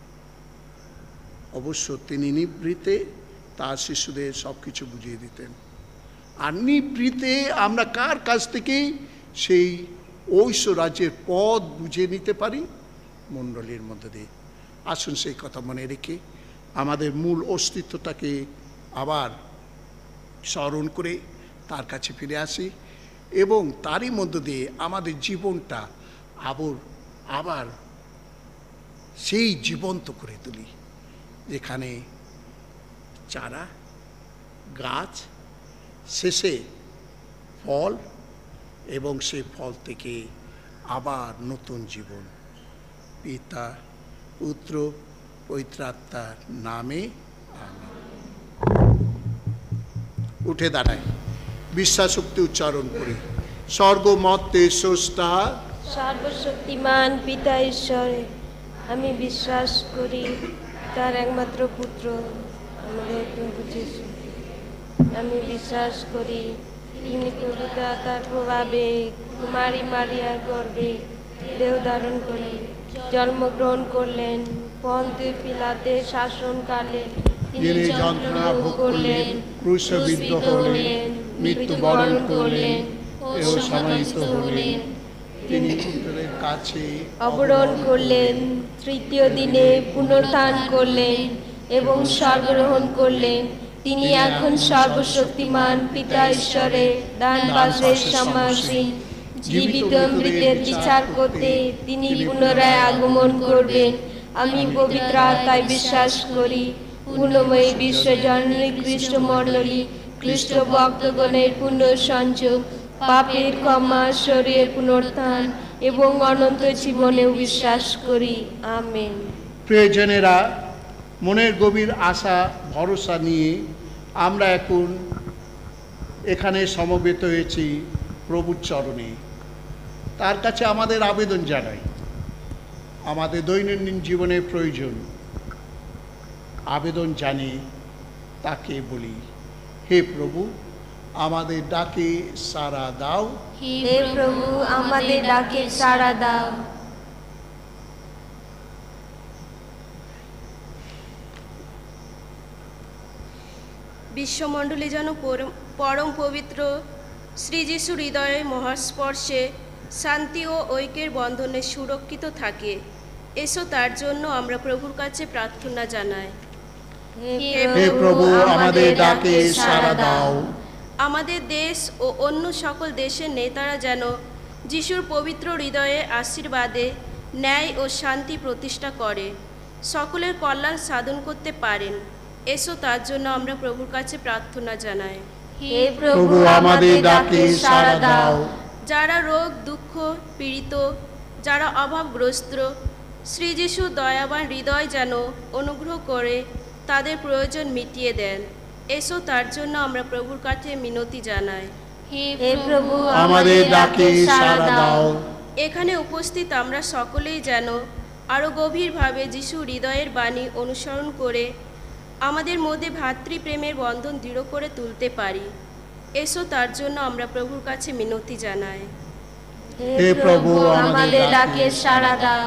অবশ্য তিনি নিবৃত্তে তার শিশুদের সব কিছু বুঝিয়ে দিতেন। আর নিবৃত্তে আমরা কার কাছ থেকে সেই ঐশ্বরাজ্যের পথ বুঝে নিতে পারি? মণ্ডলীর মধ্যে দিয়ে। আসুন সেই কথা মনে রেখে আমাদের মূল অস্তিত্বটাকে আবার স্মরণ করে তার কাছে ফিরে আসি এবং তারই মধ্য দিয়ে আমাদের জীবনটা আবার আবার সেই জীবন্ত করে তুলি, যেখানে চারা গাছ, শেষে ফল এবং সেই ফল থেকে আবার নতুন জীবন। পিতা, পুত্র, পবিত্র আত্মার নামে আমেন। উঠে দাঁড়ায়, বিশ্বাসোক্তি উচ্চারণ করি। স্বর্গমত্তে স্রষ্টা সর্বশক্তিমান পিতা ঈশ্বরে আমি বিশ্বাস করি তার একমাত্র পুত্র আমাদের প্রভু যিশু। আমি বিশ্বাস করি তিনি কবিতা তার প্রভাবে কুমারী মারিয়ার গর্ভে দেহ ধারণ করে জন্মগ্রহণ করলেন। পন্তিয় পিলাতের শাসনকালে তিনি যন্ত্রণা ভোগ করলেন, ক্রুশবিদ্ধ হলেন, মৃত্যুবরণ করলেন ও সমাহিত হলেন। তিনি পুত্রের কাছে অবরোহণ করলেন, তৃতীয় দিনে পুনরুত্থান করলেন এবং স্বর্গারোহণ করলেন। তিনি এখন সর্বশক্তিমান পিতা ঈশ্বরের ডান পাশে সমাসীন। জীবিত মৃতের বিচার করতে তিনি পুনরায় আগমন করবেন। আমি পবিত্র আত্মায় বিশ্বাস করি, পূর্ণময়ী বিশ্বজননী খ্রিস্ট মণ্ডলী, খ্রিস্ট ভক্তগণের পুণ্য সঞ্চয়, পাপের ক্ষমা, শরীরের পুনরুত্থান এবং অনন্ত জীবনেও বিশ্বাস করি। আমেন। প্রিয়জনেরা, মনের গভীর আশা ভরসা নিয়ে আমরা এখন এখানে সমবেত হয়েছি প্রভুর চরণে। তার কাছে আমাদের আবেদন জানাই, আমাদের দৈনন্দিন জীবনের প্রয়োজন আবেদন জানি, তাকে বলি, হে প্রভু আমাদের ডাকে সাড়া দাও। হে প্রভু আমাদের ডাকে সাড়া দাও। বিশ্বমণ্ডলী যেন পরম পবিত্র শ্রীযীশু হৃদয়ে মহাস্পর্শে শান্তি ও ঐক্যের বন্ধনে সুরক্ষিত থাকে, এসো তার জন্য আমরা প্রভুর কাছে প্রার্থনা জানাই। হে প্রভু আমাদের ডাকে সাড়া দাও। আমাদের দেশ ও অন্য সকল দেশের নেতারা যেন যিশুর পবিত্র হৃদয়ে আশীর্বাদে ন্যায় ও শান্তি প্রতিষ্ঠা করে সকলের কল্যাণ সাধন করতে পারেন, এসো তার জন্য আমরা প্রভুর কাছে প্রার্থনা জানাই। হে প্রভু আমাদের ডাকে সাড়া দাও। যারা রোগ দুঃখ পীড়িত, যারা অভাবগ্রস্ত, শ্রীযীশু দয়াবান হৃদয় যেন অনুগ্রহ করে তাদের প্রয়োজন মিটিয়ে দেন, এসো তার জন্য আমরা প্রভুর কাছে মিনতি জানাই। হে প্রভু আমাদের ডাকে সাড়া দাও। এখানে উপস্থিত আমরা সকলেই যেন আরও গভীরভাবে যিশু হৃদয়ের বাণী অনুসরণ করে আমাদের মধ্যে ভ্রাতৃপ্রেমের বন্ধন দৃঢ় করে তুলতে পারি, এসো তার জন্য আমরা প্রভুর কাছে মিনতি জানাই। হে প্রভু আমাদের ডাকে সাড়া দাও।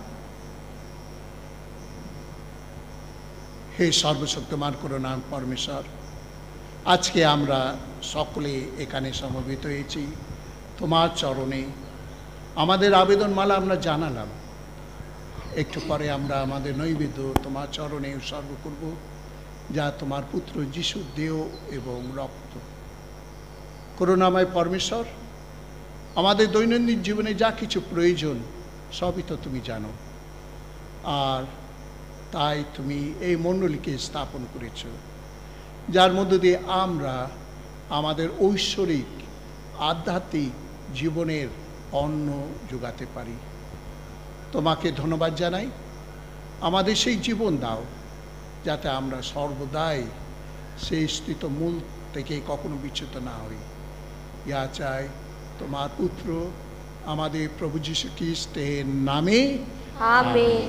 হে সর্বশক্তিমান করুণাময় পরমেশ্বর, আজকে আমরা সকলে এখানে সমবেত হয়েছি তোমার চরণে। আমাদের আবেদনমালা আমরা জানালাম, একটু পরে আমরা আমাদের নৈবেদ্য তোমার চরণে উৎসর্গ করব, যা তোমার পুত্র যিশুর দেহ এবং রক্ত। করুণাময় পরমেশ্বর, আমাদের দৈনন্দিন জীবনে যা কিছু প্রয়োজন সবই তো তুমি জানো, আর তাই তুমি এই মণ্ডলীকে স্থাপন করেছ, যার মধ্য দিয়ে আমরা আমাদের ঐশ্বরিক আধ্যাত্মিক জীবনের অন্ন যোগাতে পারি। তোমাকে ধন্যবাদ জানাই, আমাদের সেই জীবন দাও যাতে আমরা সর্বদাই সেই স্থিত মূল থেকে কখনো বিচ্যুত না হই। ইয়া চাই তোমার পুত্র আমাদের প্রভু যীশু খ্রিস্টের নামে, আমেন।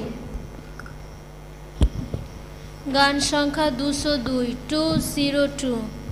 গান সংখ্যা দুশো দুই, টু জিরো টু।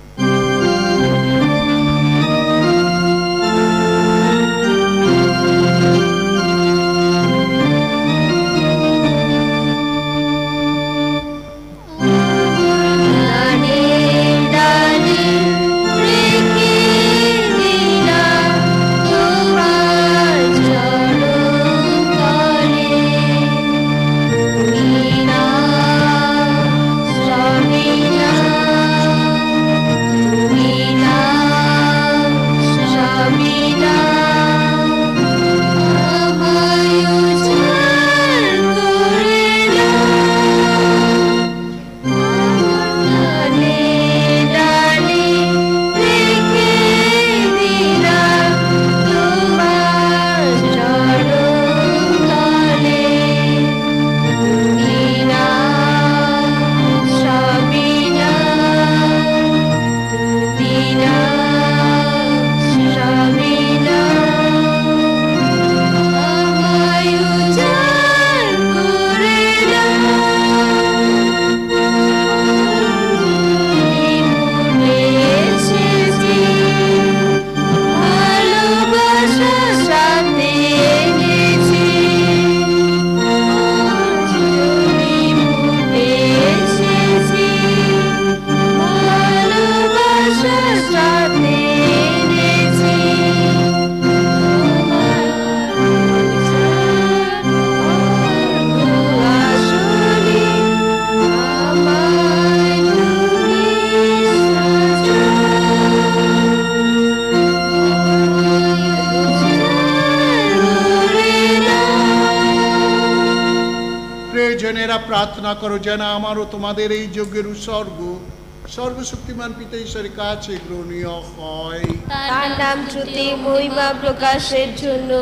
প্রার্থনা করো যেন আমারও তোমাদের এই যজ্ঞের উৎসর্গ সর্বশক্তিমান পিতা ঈশ্বরের কাছে গ্রহণীয় হয়। তার নাম জ্যোতি মহিমা প্রকাশের জন্য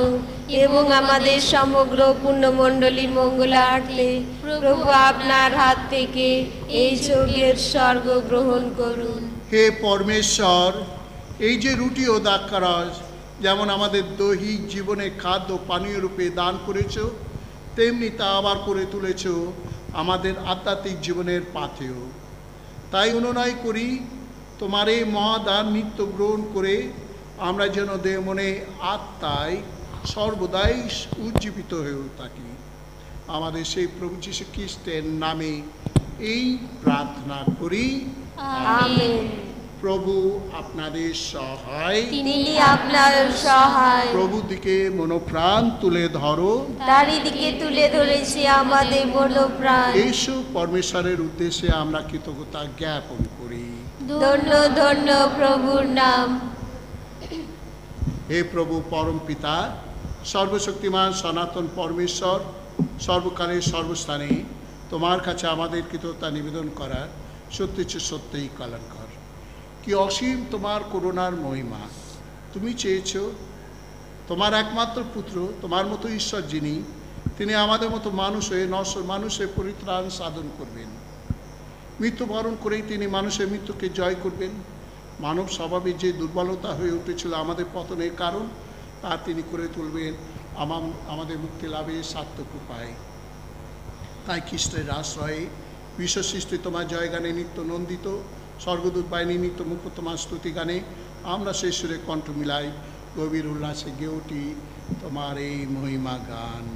এবং আমাদের সমগ্র পুণ্যমণ্ডলী মঙ্গলার্থে প্রভু আপনার হাত থেকে এই যজ্ঞের স্বর্গ গ্রহণ করুন। হে পরমেশ্বর, এই যে রুটি ও দ্রাক্ষারস যেমন আমাদের দৈহিক জীবনে খাদ্য পানীয় রূপে দান করেছ, তেমনি তা আবার করে তুলেছ আমাদের আধ্যাত্মিক জীবনের পাথেয়। তাই অনুনয় করি, তোমার এই মহাদান নিত্য গ্রহণ করে আমরা যেন দেহ মনে আত্মায় সর্বদাই উজ্জীবিত হয়ে থাকি। আমাদের সেই প্রভু যীশু খ্রিস্টের নামে এই প্রার্থনা করি, আমেন। প্রভু আপনাদের সহায়, তিনি আপনার সহায়। প্রভু দিকে মনোপ্রাণ তুলে ধরো, তারই দিকে তুলে ধরেছি আমাদের মনোপ্রাণ। এইসব পরমেশ্বরের উদ্দেশ্যে আমরা কৃতজ্ঞতা জ্ঞাপন করি। ধন্য ধন্য প্রভুর নাম। হে প্রভু পরম পিতা, সর্বশক্তিমান সনাতন পরমেশ্বর, সর্বকালের সর্বস্থানে তোমার কাছে আমাদের কৃতজ্ঞতা নিবেদন করার সত্যি সত্যিই কল্যাণকর। কি অসীম তোমার করুণার মহিমা! তুমি চেয়েছ তোমার একমাত্র পুত্র, তোমার মতো ঈশ্বর যিনি, তিনি আমাদের মতো মানুষ হয়ে নশ্বর মানুষের পরিত্রাণ সাধন করবেন। মৃত্যুবরণ করেই তিনি মানুষের মৃত্যুকে জয় করবেন। মানব স্বভাবে যে দুর্বলতা হয়ে উঠেছিল আমাদের পতনের কারণ, তা তিনি করে তুলবেন আমাদের মুক্তি লাভের সার্থক উপায়। তাই খ্রিস্টের আশ্রয়ে বিশ্ব সৃষ্টি তোমার জয়গানে নিত্য নন্দিত, স্বর্গদূত বাহিনী নিত্য মুখ তোমার স্তুতি গানে আমরা সেই সুরে কণ্ঠ মিলাই গভীর উল্লাসে গেয়ে উঠি তোমার এই মহিমা গান।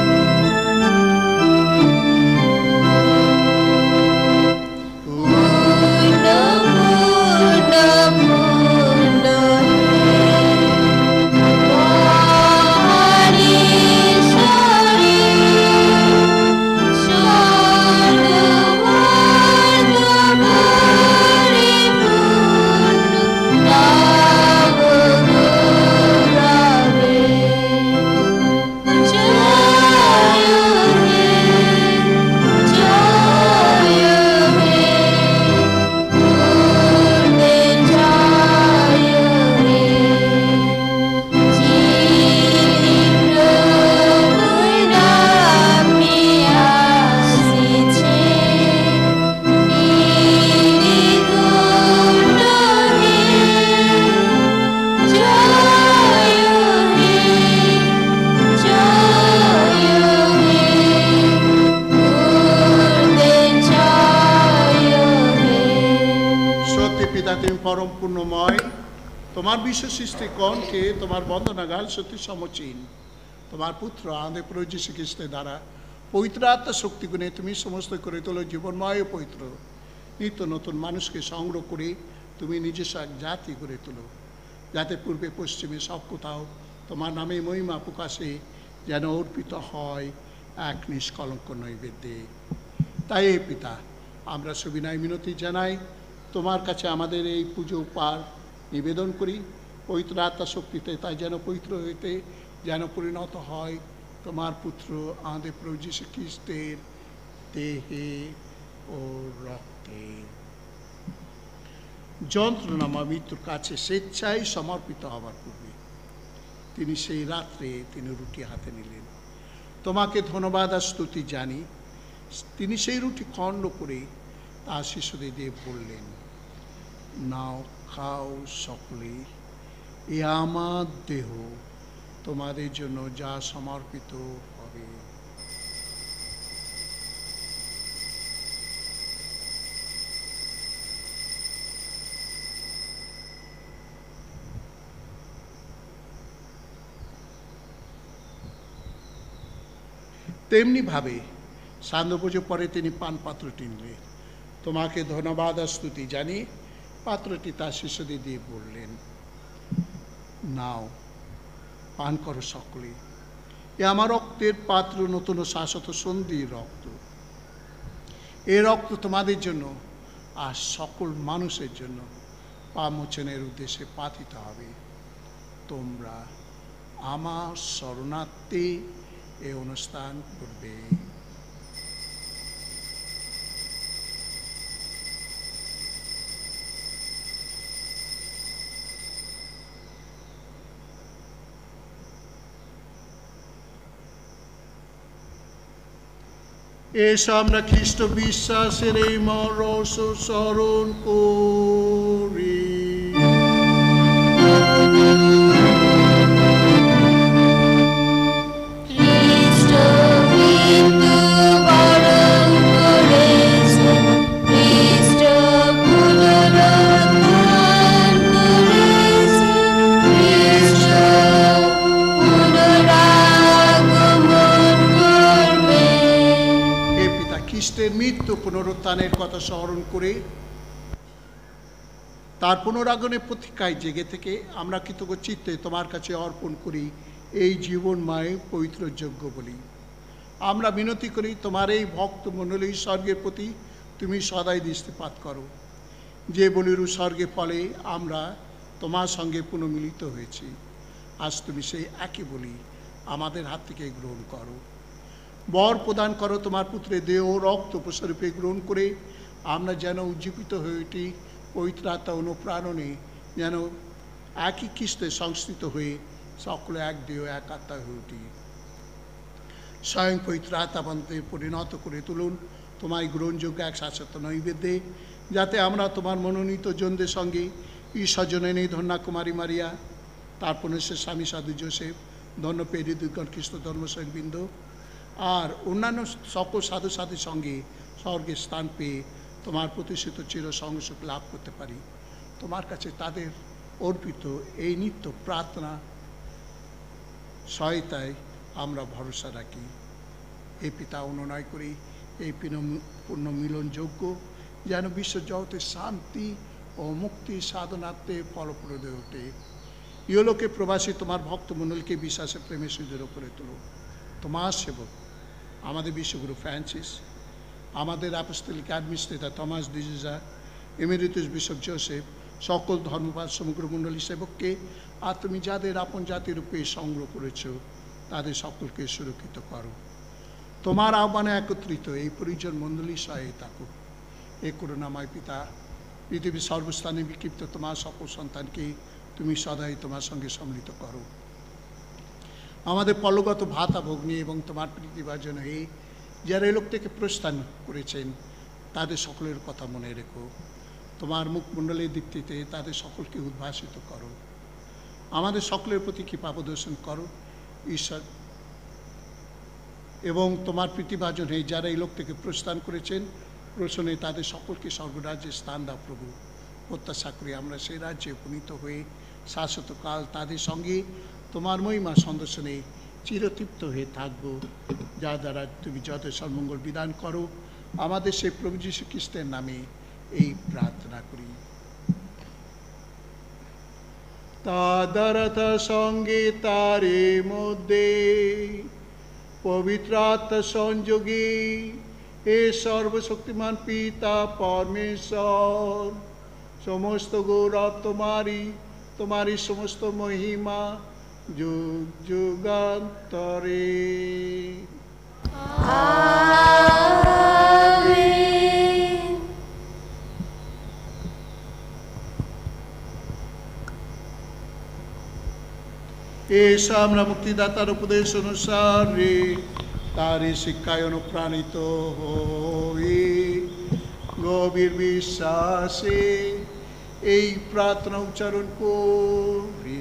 পরম পূর্ণময়, তোমার বিশ্ব সৃষ্টিকণকে তোমার বন্দনাগাল সত্যি সমচীন। তোমার পুত্র আমাদের প্রভু যীশু খ্রিস্টের দ্বারা পবিত্র আত্মা শক্তিগুণে তুমি সমস্ত করে তোলো জীবনময় ও পবিত্র। নিত্য নতুন মানুষকে সংগ্রহ করে তুমি নিজস্ব এক জাতি গড়ে তোলো, যাতে পূর্বে পশ্চিমে সব কোথাও তোমার নামে মহিমা প্রকাশে যেন অর্পিত হয় এক নিষ্কলঙ্ক নৈবেদ্যে। তাই এ পিতা, আমরা সবিনয় মিনতি জানাই তোমার কাছে আমাদের এই পুজো উপহার নিবেদন করি। পবিত্র আত্মা শক্তিতে তাই যেন পবিত্র হইতে যেন পরিণত হয় তোমার পুত্র আমাদের প্রভু যীশু খ্রিস্টের দেহে ও রক্তে। যন্ত্রণামা মৃত্যুর কাছে স্বেচ্ছায় সমর্পিত হবার পূর্বে তিনি সেই রাত্রে তিনি রুটি হাতে নিলেন। তোমাকে ধন্যবাদ আর স্তুতি জানি। তিনি সেই রুটি খণ্ড করে তার শিশুদের দিয়ে বললেন, নাও খাও সকলে, এ আমার দেহ তোমাদের জন্য যা সমর্পিত হবে। তেমনিভাবে সান্ধ্য পুজো পরে তিনি পান পাত্রটি নিলেন। তোমাকে ধন্যবাদ আর স্তুতি জানি পাত্রটি তার শিষ্যদের দিয়ে বললেন, নাও পান করো সকলে, এ আমার রক্তের পাত্র, নতুন ও শাশ্বত সন্ধির রক্ত। এ রক্ত তোমাদের জন্য আর সকল মানুষের জন্য পাপমোচনের উদ্দেশ্যে পাতিত হবে। তোমরা আমার শরণার্থে এ অনুষ্ঠান করবে। এসো আমরা খ্রিস্ট বিশ্বাসের এই মরস স্মরণ করি। খ্রিস্টের মৃত্যু পুনরুত্থানের কথা স্মরণ করে তার পুনরাগমনের প্রতীক্ষায় জেগে থেকে আমরা কৃতজ্ঞ চিত্তে তোমার কাছে অর্পণ করি এই জীবনময় পবিত্র যজ্ঞ বলি। আমরা বিনতি করি তোমার এই ভক্ত মণ্ডলী স্বর্গের প্রতি তুমি সদাই দৃষ্টিপাত করো। যে বলির স্বর্গে ফলে আমরা তোমার সঙ্গে পুনর্মিলিত হয়েছি, আজ তুমি সেই একই বলি আমাদের হাত থেকে গ্রহণ করো। বর প্রদান করো তোমার পুত্রের দেহ রক্ত উপস্বরূপে গ্রহণ করে আমরা যেন উজ্জীবিত হয়ে উঠি পবিত্র আত্মা অনুপ্রাণনে, যেন একই খ্রিস্টে সংস্কৃত হয়ে সকলে এক দেহ এক আত্মা হয়ে উঠি। স্বয়ং পবিত্র আত্মাবন্তে পরিণত করে তুলুন তোমায় গ্রহণযোগ্য এক শাশ্বত নৈবেদ্যে, যাতে আমরা তোমার মনোনীত জনদের সঙ্গে ঈশ্বরজননী ধন্যা কুমারী মারিয়া, তার পুনঃ স্বামী সাধু জোসেফ, ধন্য পেরিদুগণ খ্রিস্ট ধর্মসৈনবৃন্দ আর অন্যান্য সকল সাধু সাধুর সঙ্গে স্বর্গে স্থান পেয়ে তোমার প্রতিষ্ঠিত চির সংসুখ লাভ করতে পারি। তোমার কাছে তাদের অর্পিত এই নিত্য প্রার্থনা সহায়তায় আমরা ভরসা রাখি। এই পিতা অনুনয় করি এই পূর্ণ মিলনযোগ্য যেন বিশ্ব জগতের শান্তি ও মুক্তি সাধনার্থে ফলপ্রদ ওঠে। ইহলোকে প্রবাসী তোমার ভক্তমণ্ডলকে বিশ্বাসে প্রেমে সুদৃঢ় করে তোলো। তোমার সেবক আমাদের বিশ্বগুরু ফ্রান্সিস, আমাদের apostolic administrator Thomas D'Souza, emeritus bishop Joseph, সকল ধর্মপাল সমগ্র মণ্ডলী সেবককে আর তুমি যাদের আপন জাতির রূপে সংগ্রহ করেছ তাদের সকলকে সুরক্ষিত করো। তোমার আহ্বানে একত্রিত এই পরিজন মণ্ডলী সহায় থাকুক। এ করুণাময় পিতা, পৃথিবীর সর্বস্থানে বিক্ষিপ্ত তোমার সকল সন্তানকে তুমি সদাই তোমার সঙ্গে সম্মিলিত করো। আমাদের পলগত ভাতা ভগ্নী এবং তোমার প্রীতিভাজন হয়ে যারা এই লোক থেকে প্রস্থান করেছেন তাদের সকলের কথা মনে রেখো। তোমার মুখমণ্ডলের দীপ্তিতে তাদের সকলকে উদ্ভাসিত করো। আমাদের সকলের প্রতি কৃপা প্রদর্শন করো ঈশ্বর, এবং তোমার প্রীতিভাজন হয়ে যারা এই লোক থেকে প্রস্থান করেছেন প্রশ্নে তাদের সকলকে স্বর্গরাজ্যে স্থান দাও প্রভু। প্রত্যাশা করি আমরা সেই রাজ্যে উপনীত হয়ে শাশ্বতকাল তাদের সঙ্গে তোমার মহিমা সন্দর্শনে চিরতৃপ্ত হয়ে থাকবো, যা দ্বারা তুমি যত সর্বমঙ্গল বিধান করো। আমাদের সেই প্রভু যীশু খ্রিস্টের নামে এই প্রার্থনা করি। তাদারতা সঙ্গে তারে মধ্যে পবিত্র আত্মা সংযোগী এ সর্বশক্তিমান পিতা পরমেশ্বর, সমস্ত গৌরব তোমারই, তোমারই সমস্ত মহিমা যুগ যুগান্তরে। আমেন। এসো আমরা মুক্তিদাতার উপদেশ অনুসারে তারই শিক্ষায় অনুপ্রাণিত হয়ে গভীর বিশ্বাসে এই প্রার্থনা উচ্চারণ করি।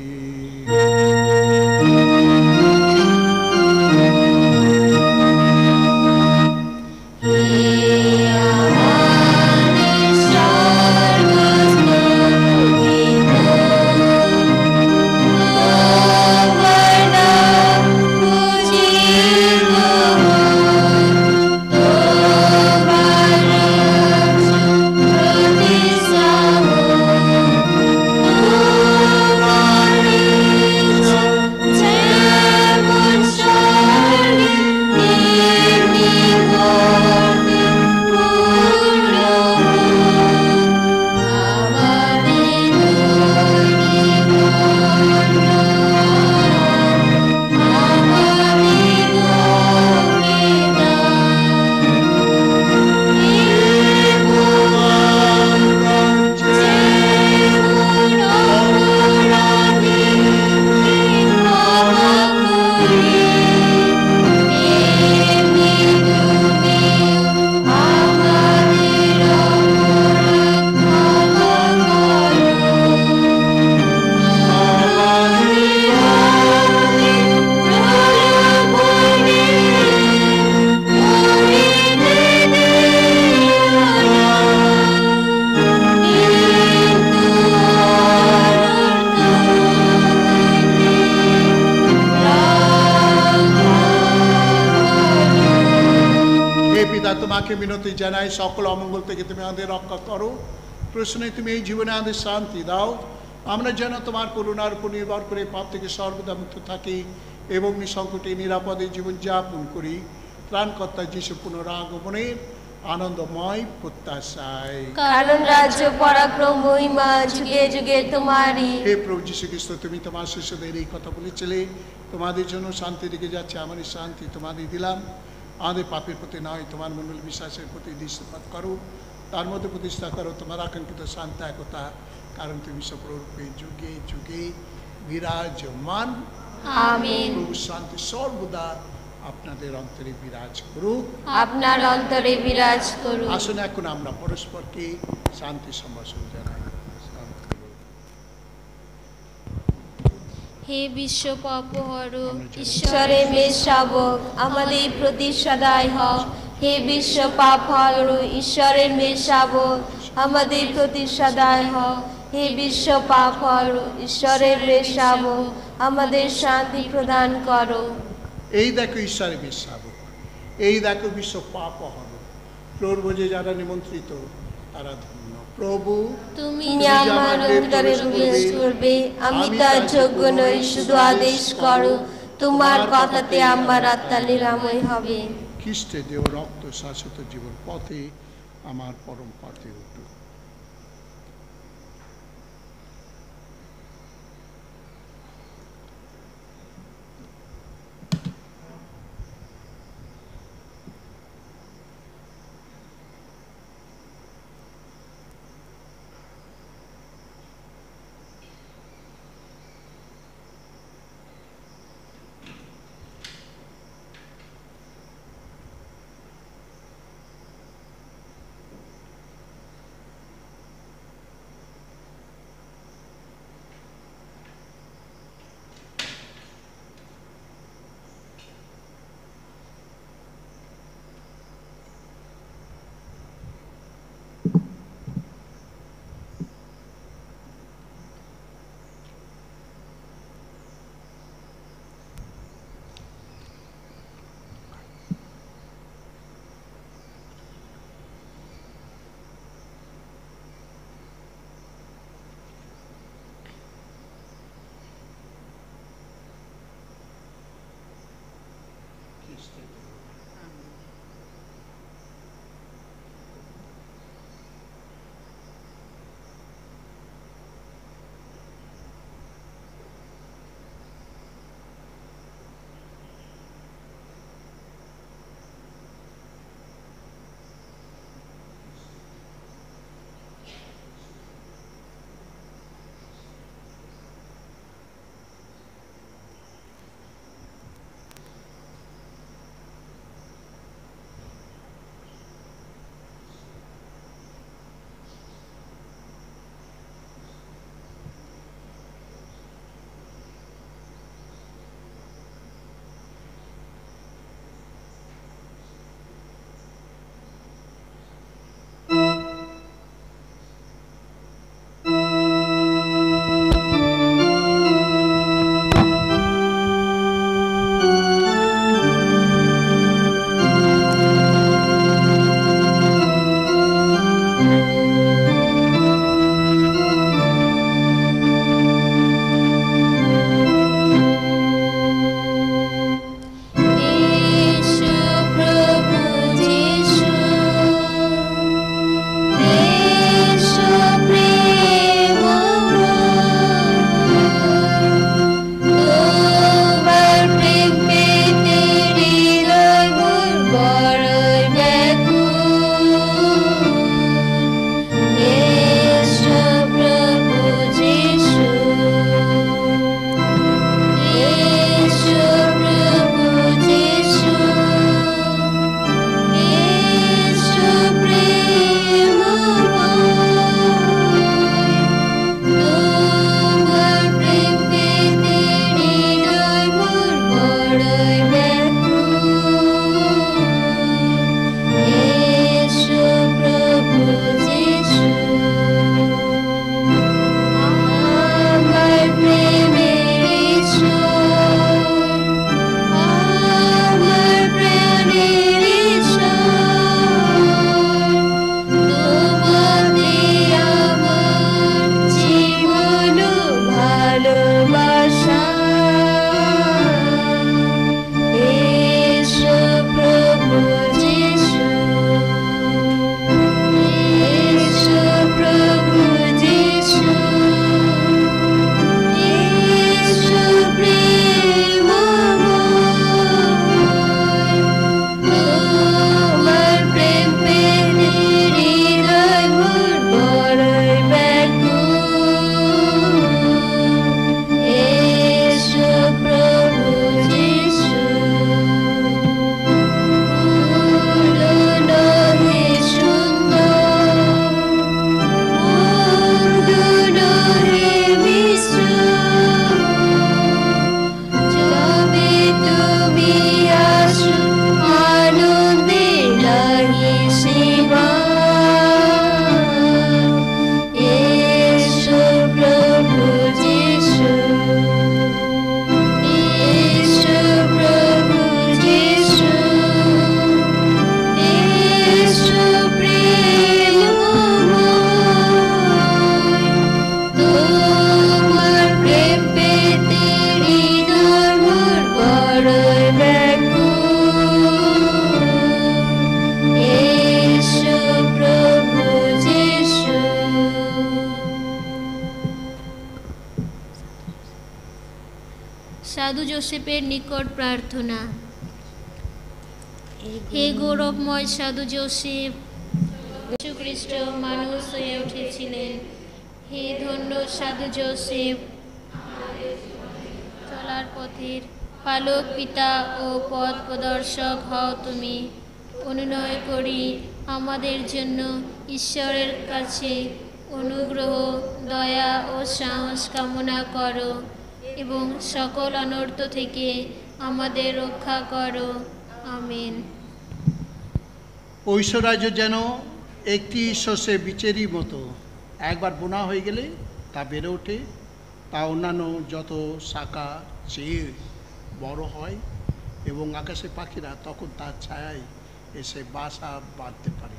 Oh তোমাকে মিনতি জানাই, সকল অমঙ্গল থেকে তুমি আমাদের রক্ষা করো। প্রশ্নে তুমি এই জীবনে আমাদের শান্তি দাও। আমরা যেন তোমার করুণার উপর নির্ভর করে পাপ থেকে সর্বদা মুক্ত থাকি এবং নিঃসংকটে নিরাপদে জীবনযাপন করি। ত্রাণকর্তা যিশু পুনরাগমনের আনন্দময় প্রত্যাশায়। কারণ রাজ্য, পরাক্রম, মহিমা যুগে যুগে তোমারই। হে প্রভু যীশু খ্রিস্ট, তুমি তোমার শিষ্যদের এই কথা বলেছিলে, তোমাদের জন্য শান্তি রেখে যাচ্ছে, আমার এই শান্তি তোমাদের দিলাম। আমাদের পাপের প্রতি নয়, তোমার মণ্ডল বিশ্বাসের প্রতি দৃষ্টিপাত করো, তার মধ্যে প্রতিষ্ঠা করো তোমার আকাঙ্ক্ষিত শান্তি একতা, কারণ তুমি সপ্ররূপে যুগে যুগে বিরাজমান। আমিন। প্রভু শান্তি সর্বদা আপনাদের অন্তরে বিরাজ করুক। আপনার অন্তরে বিরাজ করুক। আসুন এখন আমরা পরস্পরকে শান্তি সম্ভাষণ জানাই। হে বিশ্ব পাপহর, ঈশ্বরের মেয়ে শাবক, আমাদের প্রতি সদাই হও। হে বিশ্ব পাপহর, ঈশ্বরের মেয়ে শাবক, আমাদের প্রতি সদাই হও। হে বিশ্ব পাপহর, ঈশ্বরের মেয়ে শাবক, আমাদের শান্তি প্রদান করো। এই দেখো ঈশ্বরের বিশ্বাবক, এই দেখো বিশ্ব পাপ হর। প্রভু যে যারা নিমন্ত্রিত তারা ধন্য। প্রভু তুমি তুমি আমার অন্তরে প্রবেশ করবে, আমি তার যোগ্য নই, শুধু আদেশ করো, তোমার কথাতে আমার আত্মা নিরাময় হবে। খ্রিস্টের দেহ রক্ত শাশ্বত জীবন পথে আমার পরম পথে উঠুক। সাধু যোসেফের নিকট প্রার্থনা। হে গৌরবময় সাধু যোসেফ, যীশু খ্রিস্ট মানুষ হয়ে উঠেছিলেন। হে ধন্য সাধু যোসেফ, চলার পথের পালক পিতা ও পথ প্রদর্শক হও তুমি। অনুনয় করি আমাদের জন্য ঈশ্বরের কাছে অনুগ্রহ, দয়া ও সাহস কামনা করো এবং সকল অনর্থ থেকে আমাদের রক্ষা করো। আমেন। ঐশ্বরাজ্য যেন একটি শস্যের বীচেরই মতো, একবার বোনা হয়ে গেলে তা বেড়ে ওঠে, তা অন্যান্য যত শাখা চেয়ে বড় হয় এবং আকাশে পাখিরা তখন তার ছায়ায় এসে বাসা বাঁধতে পারে।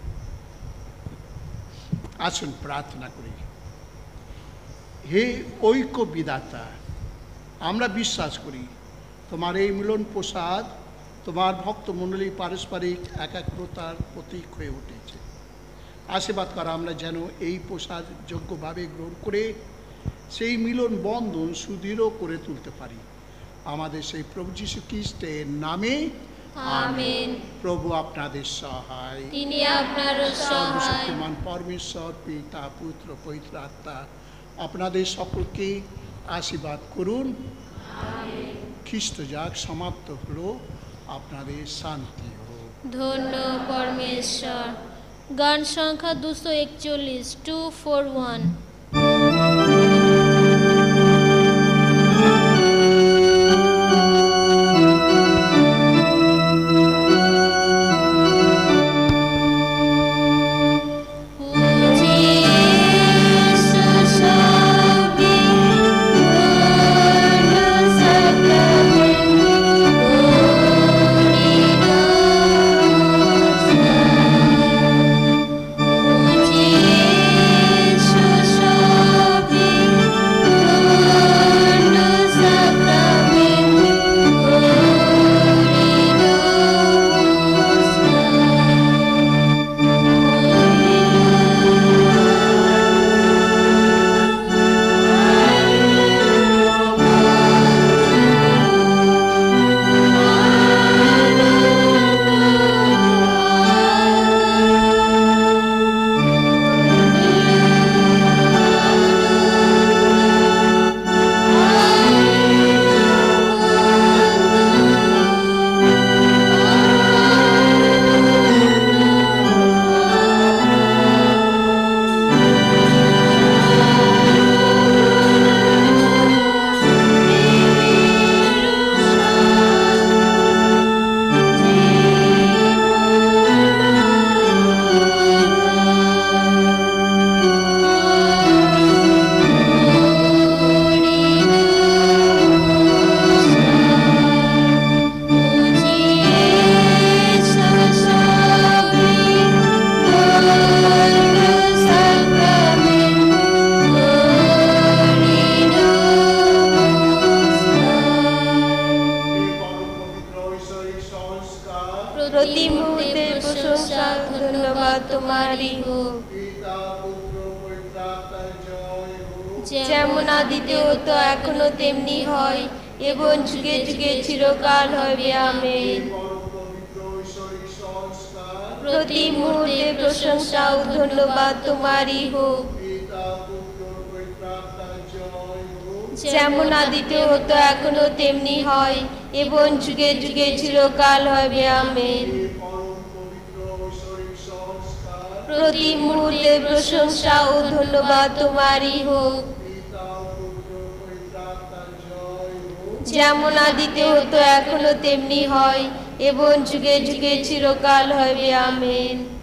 আসুন প্রার্থনা করি। হে ঐক্য বিধাতা, আমরা বিশ্বাস করি তোমার এই মিলন প্রসাদ তোমার ভক্তমণ্ডলী পারস্পরিক একাগ্রতার প্রতীক হয়ে উঠেছে। আশীর্বাদ করা আমরা যেন এই প্রসাদ যোগ্যভাবে গ্রহণ করে সেই মিলন বন্ধন সুদৃঢ় করে তুলতে পারি। আমাদের সেই প্রভু যীশু খ্রিস্টের নামে আমেন। প্রভু আপনাদের সহায়, তিনি আপনার সহায়। সর্বশক্তিমান পরমেশ্বর পিতা পুত্র পবিত্র আত্মা আপনাদের সকলকে আশীর্বাদ করুন। খ্রিস্ট যাক সমাপ্ত হলো, আপনাদের শান্তি হোক। ধন্য পরমেশ্বর। গান সংখ্যা দুশো একচল্লিশ, টু ফোর ওয়ান। প্রতি মুহূর্তে প্রশংসা ধন্যবাদ তোমারই হোক। যেমন আদিতে হতো এখনো তেমনি হয় এবং যুগে যুগে চিরকাল হবে। আমেন। প্রতি মুহূর্তে প্রশংসা ও ধন্যবাদ তোমারই হোক। যেমন আদিতে হতো এখনো তেমনি হয় এবং যুগে যুগে চিরকাল হবে। আমেন। প্রতি মুহূর্তে প্রশংসা ও ধন্যবাদ তোমারই হোক। যেমন আদিতে হতো এখনো তেমনি হয় এবং যুগে যুগে চিরকাল হবে। আমেন।